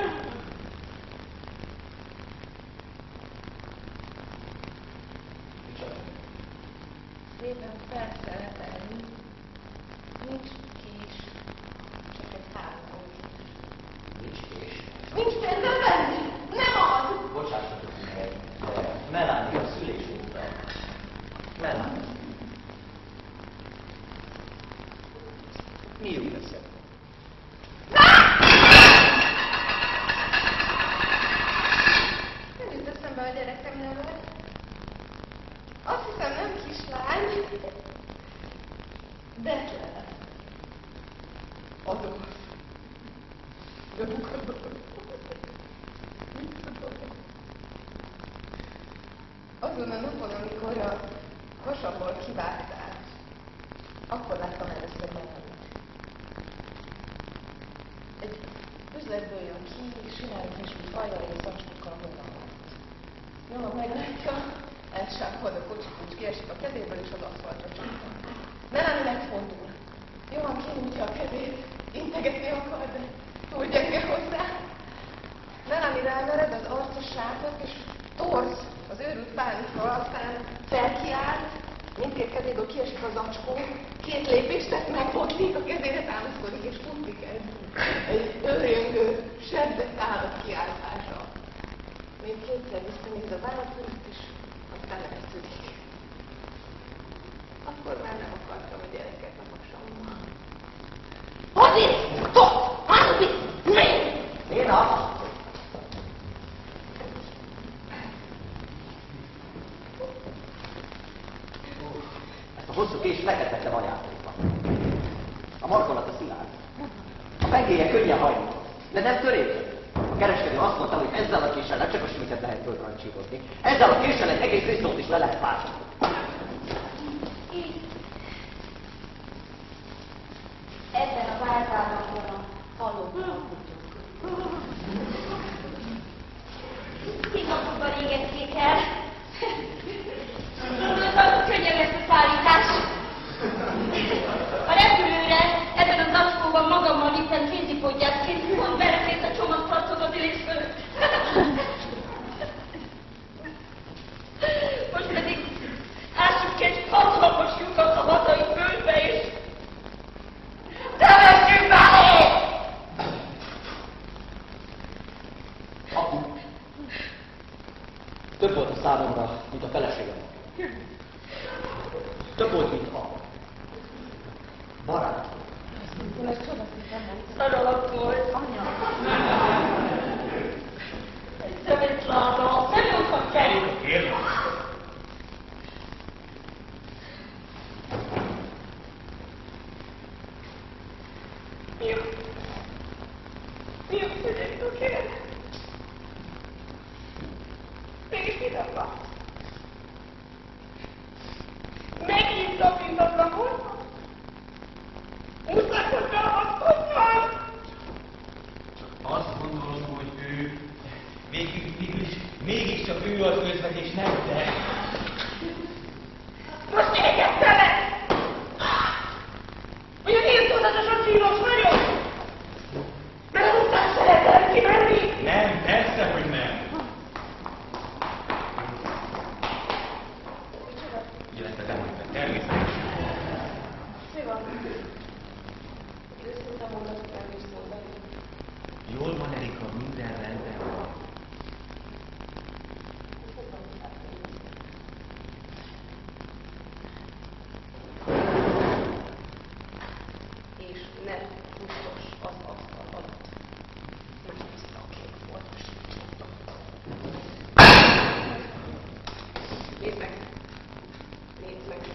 Micsoda? Szépen felszeretelni. Nincs kés. Csak egy háló. Nincs kés. Nincs pénzem venni. Nem az. Bocsássatok meg, de Melanie a szülésünkre. Melanie. Mi jut eszed? Nem jut eszembe a gyerekem neve. Azt hiszem nem kislány. Declan. Adok. Azon a napon, amikor a hasamból kivágtál, akkor láttam először Melanie-t. Egy üzletből jön ki, sirályt és úgy ajjal és zacskókkal vonalmat. Johan meglátja, elsápad a kocsit, kiesik a kezéből és az aszfaltra csapta. Melanie megfordul. Johan kinyújtja a kezét, integeti akar, de túl gyenge hozzá. Melanie rámered, az arca sápadt, és torz az őrült pánikról, aztán felkiált, mindkét kezéből kiesik az zacskó, két lépést tett, megbotlik, a kezére támaszkodik, és futni kezd. Egy őrjöngő, sebzett állat kiáltása. Még kétszer visszanéz az állatfőt, és aztán elszűnik. Akkor már nem akartam a gyereket a hasamban. Azért! Tot! Házi! Mi? Léna! Ezt a hosszú kést leketettem anyátékba. A markolat a szilárd. A pengéje könnyen hajlított, de nem törékeny. A kereskedő azt mondta, hogy ezzel a késsel nem csak a smitet lehet fölrancsírozni, ezzel a késsel egy egész disznót is le lehet pársolni. Ebben a váltázatban halottan kutyuk. Szingapurban égették el. Gondoltam, könnyen lesz a szállítás. A repülőre ebben az zacskóban magammal vittem kézipodját, kész pont belefért a csomagtartót az ülés fölött. Most pedig ássuk egy hatalmas lyukat a hazai földbe, és temessük belé! Apu, több volt a számomra, mint a feleségem. Több volt, mint a barát. Szaralak volt. Anya. Egy szemétláda. Nem jókat kerül. Kérlek. Mi jó? Mi jó, hogy kérem? Mégis mi nem van? Megint tapintatlan voltam. Muszáj, hogy beavatkozzam! Az Nézd meg! Nézd meg!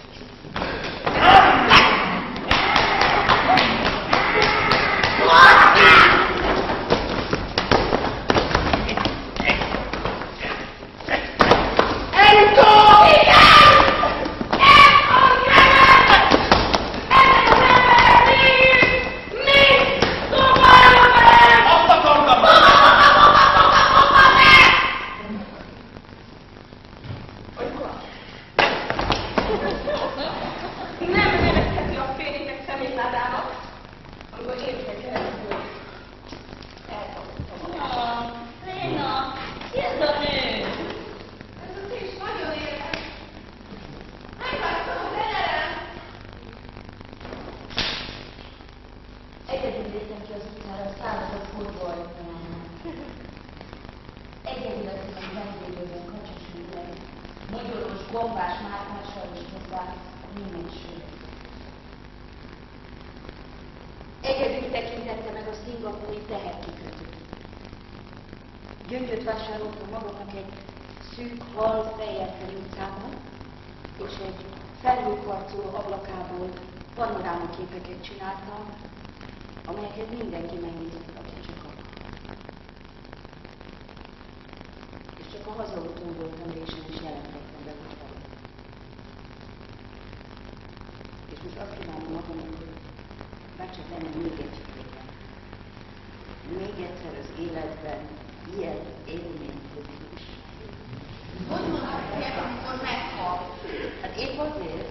Egyedül tekintette meg a szingapúri teherkikötőt. Gyöngyöt vásároltam magamnak egy szűk, hal fejjelkelő utcában, és egy felhőkarcoló ablakából panorámaképeket csináltam, amelyeket mindenki megnézett, aki csak akar. És csak a hazautón voltam, és nem is jelentettem be, hogy van. És most azt kívánom magamnak, hogy bárcsak lenne még egy végem. Még egyszer az életben ilyen élményt is. Hogy mondod neked, amikor meghal? Hát épp azért.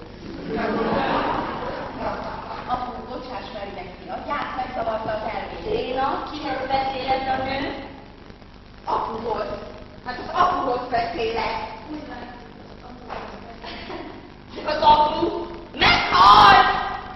Apu, bocsáss meg neki, a gyász megzavarta az elményt. Réna, kihez beszéled a nő? Apuhoz. Hát az apuhoz beszélek. Az apu meghalt!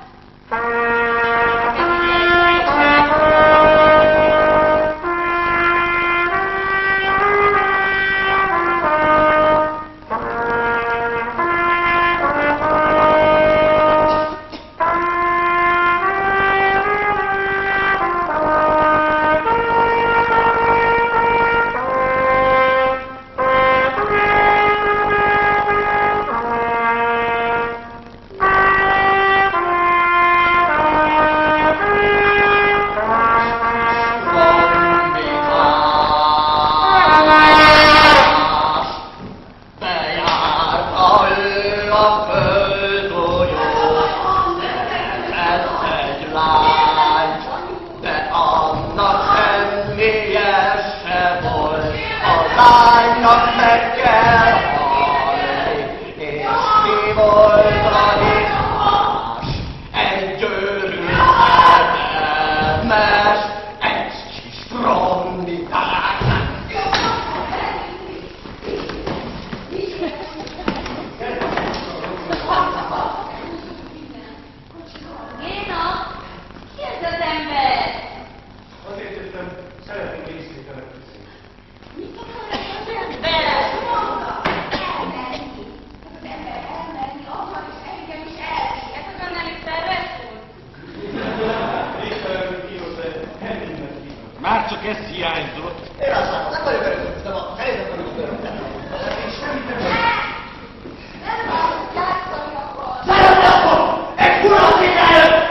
Már csak ez hiányzott. Én azt látom, nem vagyok előtt, a helyzet vagyok örömben. És semmit nem Nem akarok játszani akar. Szeretni akar! Egy kurva figyelj!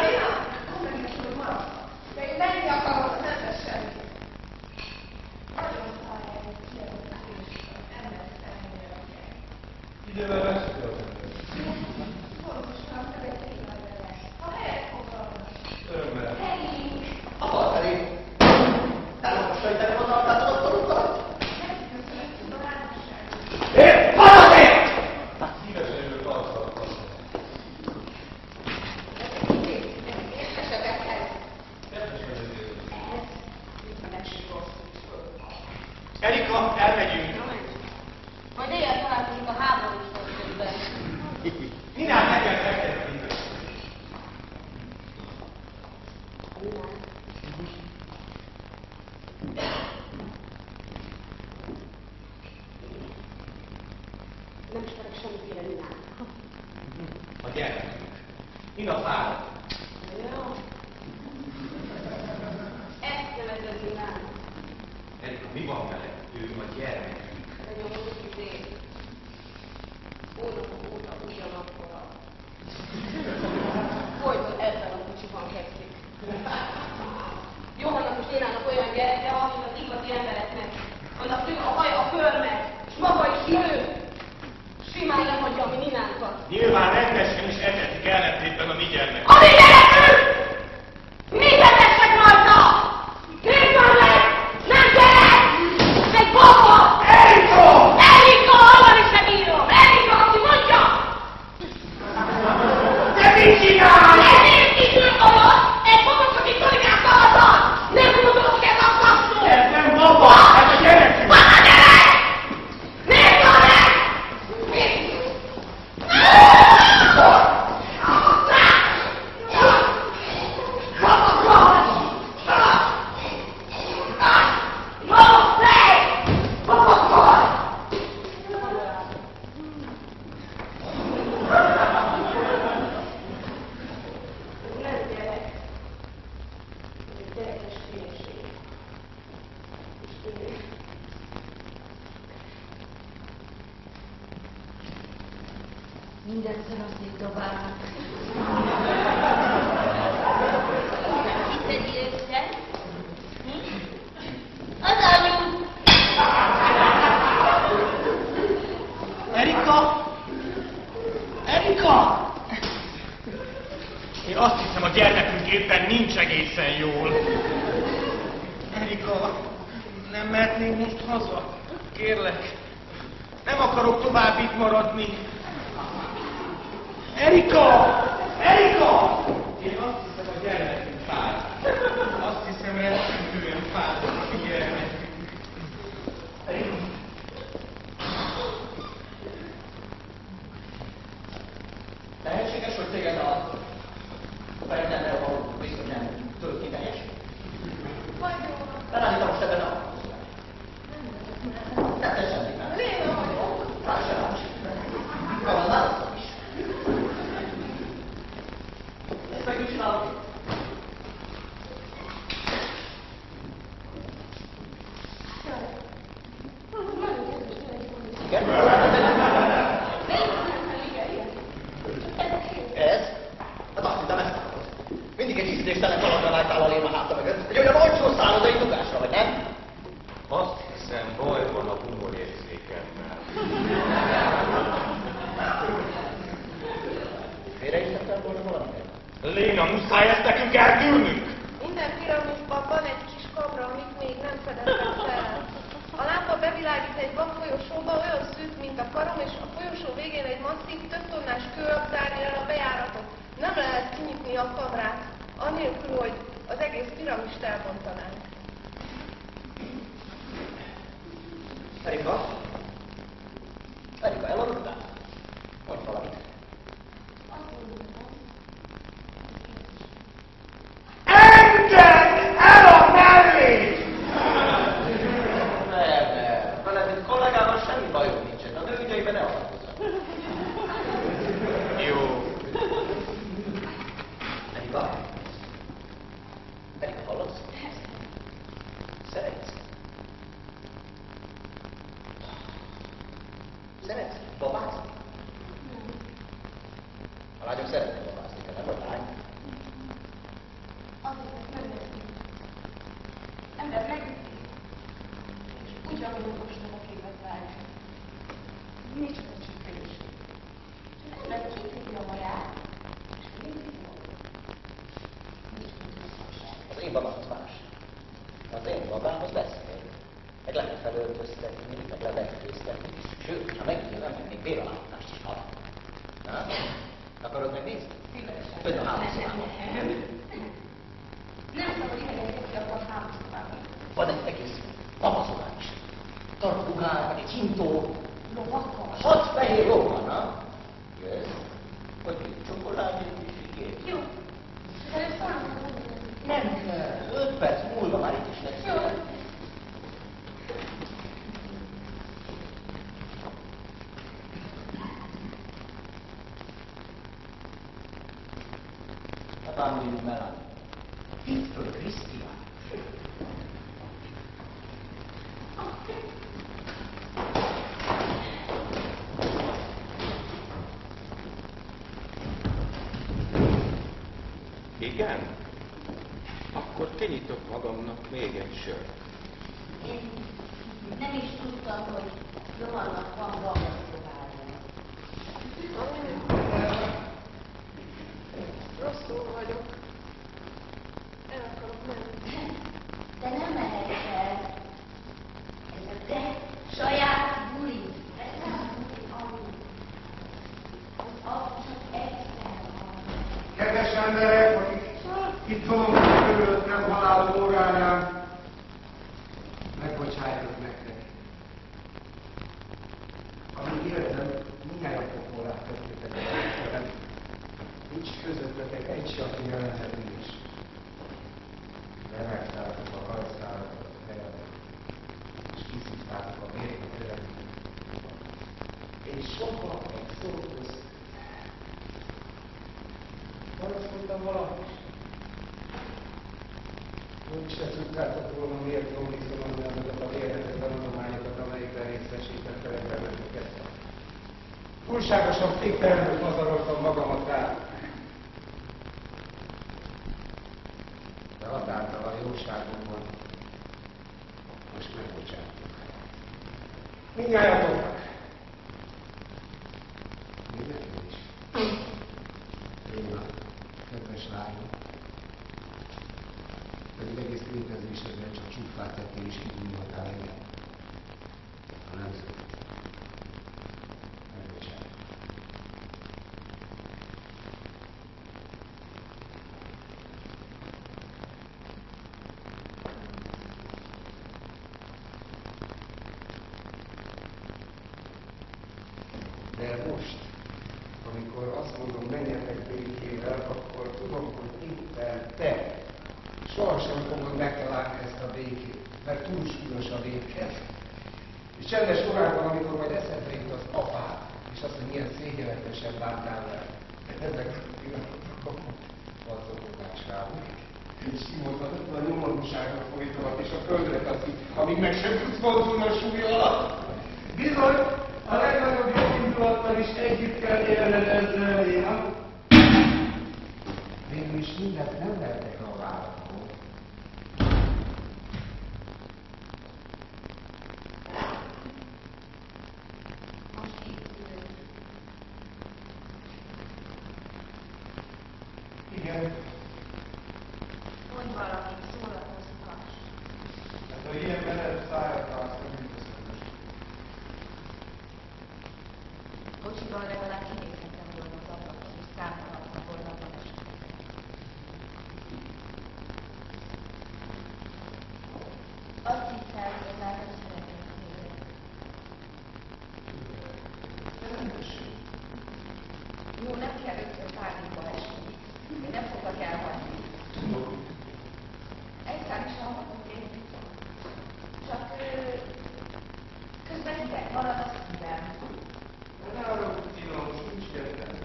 De én menni akarok, nem lesz semmi. Nagyon fáj egy kiadás, nem lesz ennyire a gyerek. Idővel veszik az ember. Pontosan, te egy tényleg lesz. Ha helyet fogalmaz. Örömmel. Helyünk. Akar felé. Elolvasajtani az arcát az asztalukat. Megköszönjük tudományosságot. Én paradék! Szívesen jövök arccal. Értesetekhez. Erika, elmegyünk. Majd éjjel találkozunk a háborús közben. Minál neked neked minden. Nem ismerek semmiféle minát. A gyermek. Mina fáradt. Jó. Ezt nevezed minát. Erika, mi van vele? Ő a gyermek. Nagyon jó izé. hagyja a mi Ninánkat. Nyilván rendesen is etetik ellentétben a mi gyermek. A mi gyerekünk! Mit etessek rajta? Nézd már meg! Nem gyerek! Egy baba! Erika! Erika! Hallani sem írom! Erika, aki mondja! Te mit csinálsz? Nem én kívül alatt! Egy baba csak itt kollégát alatt! Nem gondolok ez a kasszó! Ez nem baba, ez a gyerekünk! Van a gyerek! Nézd már meg! Mindent szeretnék dobálni. Egy észre? Az anyu! Erika! Erika! Én azt hiszem, a gyermekünk éppen nincs egészen jól. Erika, nem mehetnénk most haza? Kérlek. Nem akarok tovább itt maradni. Erika! Erika! Én azt hiszem, a gyermekünk fáj. Azt hiszem, rendkívülen fáj a gyermekünk. Erika! Lehetséges, hogy téged a fejeddel való bizonyán tölti teljesen. Talán most ebben a... Nem tesz semmit már. Léna vagyok. Rá se rá se. Van látszom is. Ezt meg mit csinálok? Igen? Ez? Hát azt hittem, ezt akarod. Mindig egy ízléstelen kalandra látál a léma háta mögött. Egy olyan olcsó szállodai dugásra, vagy nem? Azt hiszem, baj van a humorérzékemmel. Félreértettem volna valamit? Léna, muszáj ezt nekünk eltűrnünk! Minden piramisban van egy kis kamra, amit még nem fedeztek fel. A lámpa bevilágít egy vakfolyosóba, olyan szűk, mint a karom, és a folyosó végén egy masszív, több tonnás kőlap zárja el a bejáratot. Nem lehet kinyitni a kamrát, anélkül, hogy az egész piramist elbontanánk. Erika? Erika, elaludtál? Mondj valamit. Engedd el a mellét! Nem, nem. Veled, mint kollégával semmi bajom nincsen. A nő ügyeiben ne avatkozzak. Jó. Erika? Erika, hallasz? Szeretsz? Szeretsz babázni? A lányok szeretnek babázni, te nem vagy lány. Azért ezt nem veszik. Ember megüti, és úgy ragadunk ostoba képet várni. Micsoda csökkentéség. És az ember kifizeti a maját, és mindig jól. Micsoda túlszabság. Az én babám az más. Az én babám az lesz. Meg lehet felöltöztetni, meg lehet készíteni. Sőt, ha megint nem még béralátást is ad. Na? Akarod megnézni? Szívesen. Tudod, a hálószobában. Nem szabad idegenkedni a kap hálószobában. Van egy egész papaszolán is. Tartugál, meg egy hintó. Lovakkal. Hat fehér ló van, na? Jössz? Hogy csokoládé is igény. Jó. De ez számomra Nem kell. Öt perc múlva már itt is lesz. jó. Hát ám mindig mellett. Hétfőn Krisztián. Igen? Akkor kinyitok magamnak még egy sört. Én nem is tudtam, hogy Romannak van babaszobája. emberek, akik itt vannak körülött nem halál óráján, megbocsájtok nektek. Amíg éltem, mindjárt fog láttok titeket. Nincs közöttetek egy se, aki ne lehet is. Belegszálltok a hajszállatot a helyet, és kiszívtátok a vért a teremtőt. Én soha egy szót között. Panaszkodtam valamit? Úgy se tudtátok volna, miért lombítom azokat a vérhetetlen adományokat, amelyikben részesítettelek benneteket. Túlságosan féktelenül pazaroltam magamat rá. De határtal a jóságomban most megbocsátok. Mindnyájatoknak! Mindenki is. Léna, kedves lányom, pedig egész létezésedben csak csúfát tettél és kibújhatál engem. Ha nem szólsz. Megbocsátok. De most, amikor azt mondom, menjetek békével, akkor tudom, hogy éppen te sohasem fogod megtalálni ezt a békét, mert túl súlyos a vétkez. És csendes órában, amikor majd eszedbe jut az apád, és azt, hogy milyen szégyenletesen bántál vele, ezek a pillanatok vadzogódás rám. És kimondhatatlan a nyomorúságot folytogat, és a földre taszik, amíg meg sem tudsz mozdulni a súly alatt. Bizony, a legnagyobb jogindulattal is együtt kell élned ezzel, Léna. Végül is mindent nem lehetek a vállalatból. Most itt ülünk. Igen. Mondj valamit, szórakoztass. Hát ha ilyen menet szájat állsz, nem ügyeszkedős. Kocsiban legalább kinézhetem volna az ablakon, és számolhattam volna a balesetet. Azt hittem, hogy már nem szeretnék téged. Rendesen. Jó, nem kell rögtön pánikba esni. Én nem foglak elhagyni. Tudom. Egyszer is hallgatok én. Csak ö, közben hideg marad a szívem. De ne arra finom, most nincs értelme.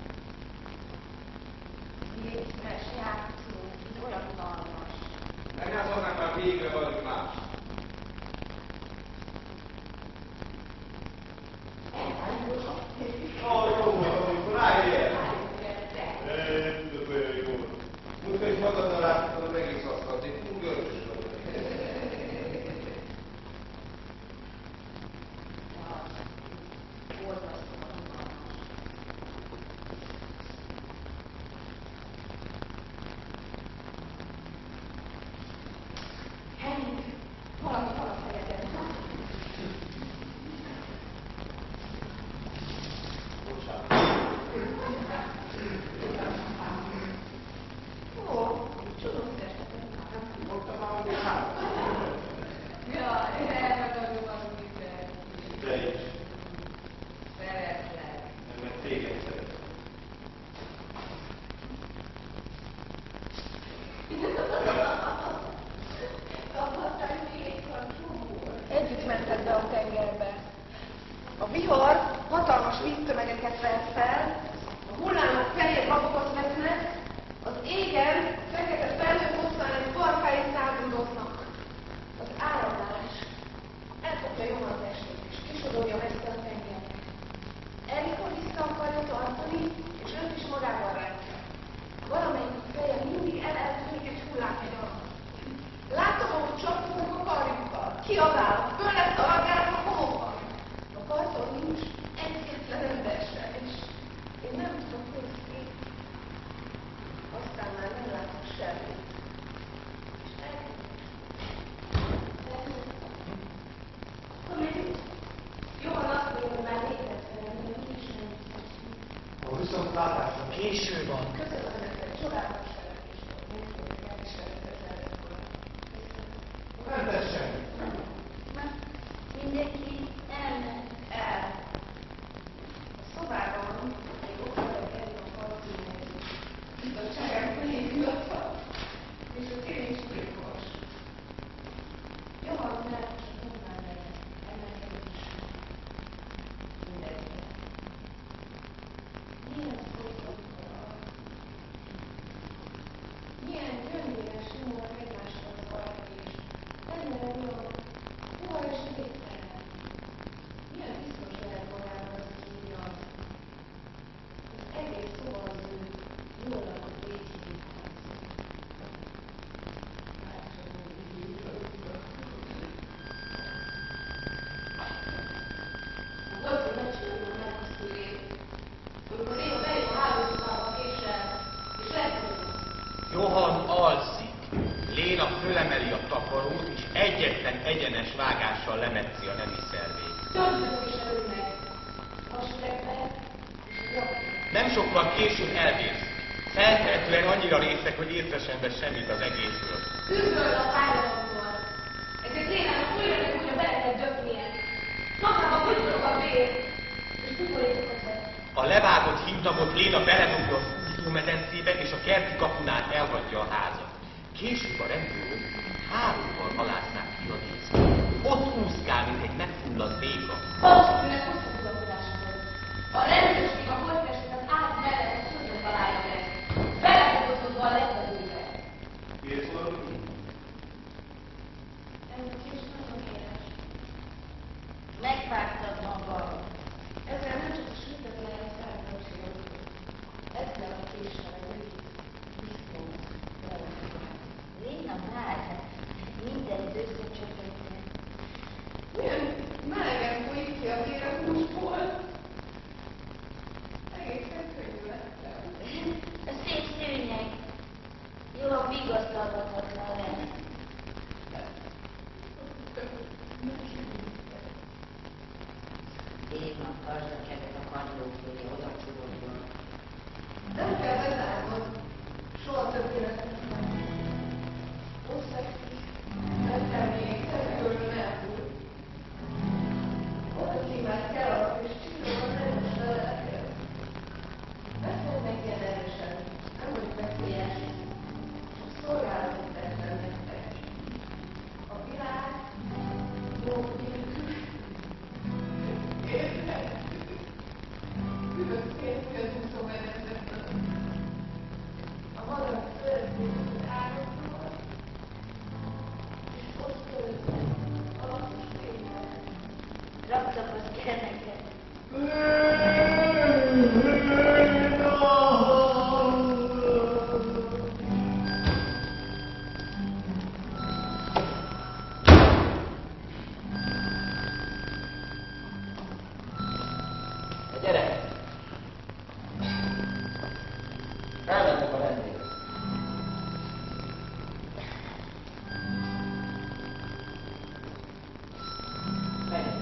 Légy szíves, játszunk, itt olyan unalmas. Ne játszhatnánk már végre valami más. Ó, jó volt, amikor ráér. Tudod, olyan jó volt. Múltkor is magadnál láthatod az egész asztalt, egy túl görcsös volt. Henrik, valami van a fejedben. Ó, csodom szívesetek. Mondtam már, hogy hát. Jaj, elragadom a művet. De is. Szeretlek. Nem, mert téged szeretem. Együtt mentek be a tengerbe. A vihar hatalmas víztömegeket vett fel, a hullámok fehér magokat vesznek, az égen fekete felhők hosszán egy barkáig száguldoznak. Az áramlás elkapja jól az estét, és kisodolja messze a tengerbe. Erika vissza akarja tartani, és őt is magával rántja. Valamelyik feje mindig eleltűnik egy hullámhegy alatt. Látom, ahogy csapunk a karjukkal, kiabál, föl lesz a ragának a homokban. A parton nincs egyetlen ember sem, és én nem tudok nézni. Aztán már nem látok semmit. És elkezdek. Akkor még jó van azt mondani, hogy már létezve, de mi is nem hiszem. A viszontlátásra Késő van. Köszönöm neked, csodálatos szerep is volt, mindegyik elviselete kellett volna. Nem tesz semmi. Mert mindenki elment. El. A szobában egy osztályok elég a falcímét, itt a cságák felépülata, és a tény csukikos. Jó, az nem csak munkán legyen, emelkedés sem. Mindenki. Milyen szószokkal, milyen gyönyörűen simulnak egymással az ajkok is. Ennyire olyan puha és végtelen. Milyen biztos lehet magában az, aki írja azt. Az egész szoba az ő jól lakott végigét volt, hogy megcsináljuk a meghosszulét, amikor én a bejön a hálózatában késsel, és letudunk. Johan alszik. Léna fölemeli a takarót, és egyetlen egyenes vágással lemetszi a nemi szervét. Többször is örülnek. Hasülegbe, és jobb. Nem sokkal később elvérzik. Feltehetően annyira részek, hogy észre sem vesz semmit az egészből. Üzdöld a fájdalomból. Ezért Lénának újra meg újra bele kell dögnie. Napjában kutyolog a vér, és kuporékokat vesz. A levágott hintagot Léna beledugja az úszómedencébe, és a kerti kapunál elhagyja a házat. Később a rendőrök hálóval halásznák ki a részt. Ott úszkál, mint egy megfulladt béka. Valószínűleg hosszú tudatkodása volt. A rendőrség a holttestet az ágy mellett a szőzön találja meg. Belefogotodva a lefedőbe. Miért valami? Ennek is nagyon éles. Megvágtad magad. Ezzel nem csak a sűrűtetlen a szállításról. Ezzel a késsel egy rövid viszont belefogad. Léna már, mindent összecsöpögtet. Milyen melegen folyik ki a vér a húsból. Egészen könnyű lettem. A szép szőnyeg. Jól vigasztalhatatlan lesz. Léna, tartsd a kezed a padló fölé, oda csurodjon. Nem kell bezárnod. Soha többé nem. Osztak ki. Nem kell még szemekörön elhúl. Oda kívánt kell alap, és csillog az erős leleket. Beszélj meg ilyen erősen. Nem vagy veszélyes. Csak szolgálatot teszem nektek. A világ jó nélkül. Érted? Különböző közúszó medencekből. A madarak szeretnék az árakról, és ott fölöttek a lapos fényben. Raktak az kezeket. Gyere! Elmennek a rendőrök. Menjünk.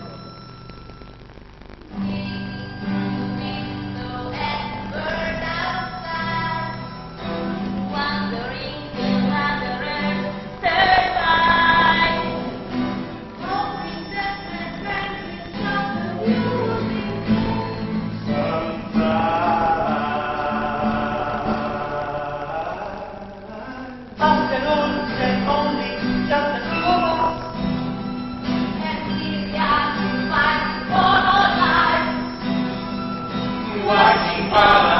Watching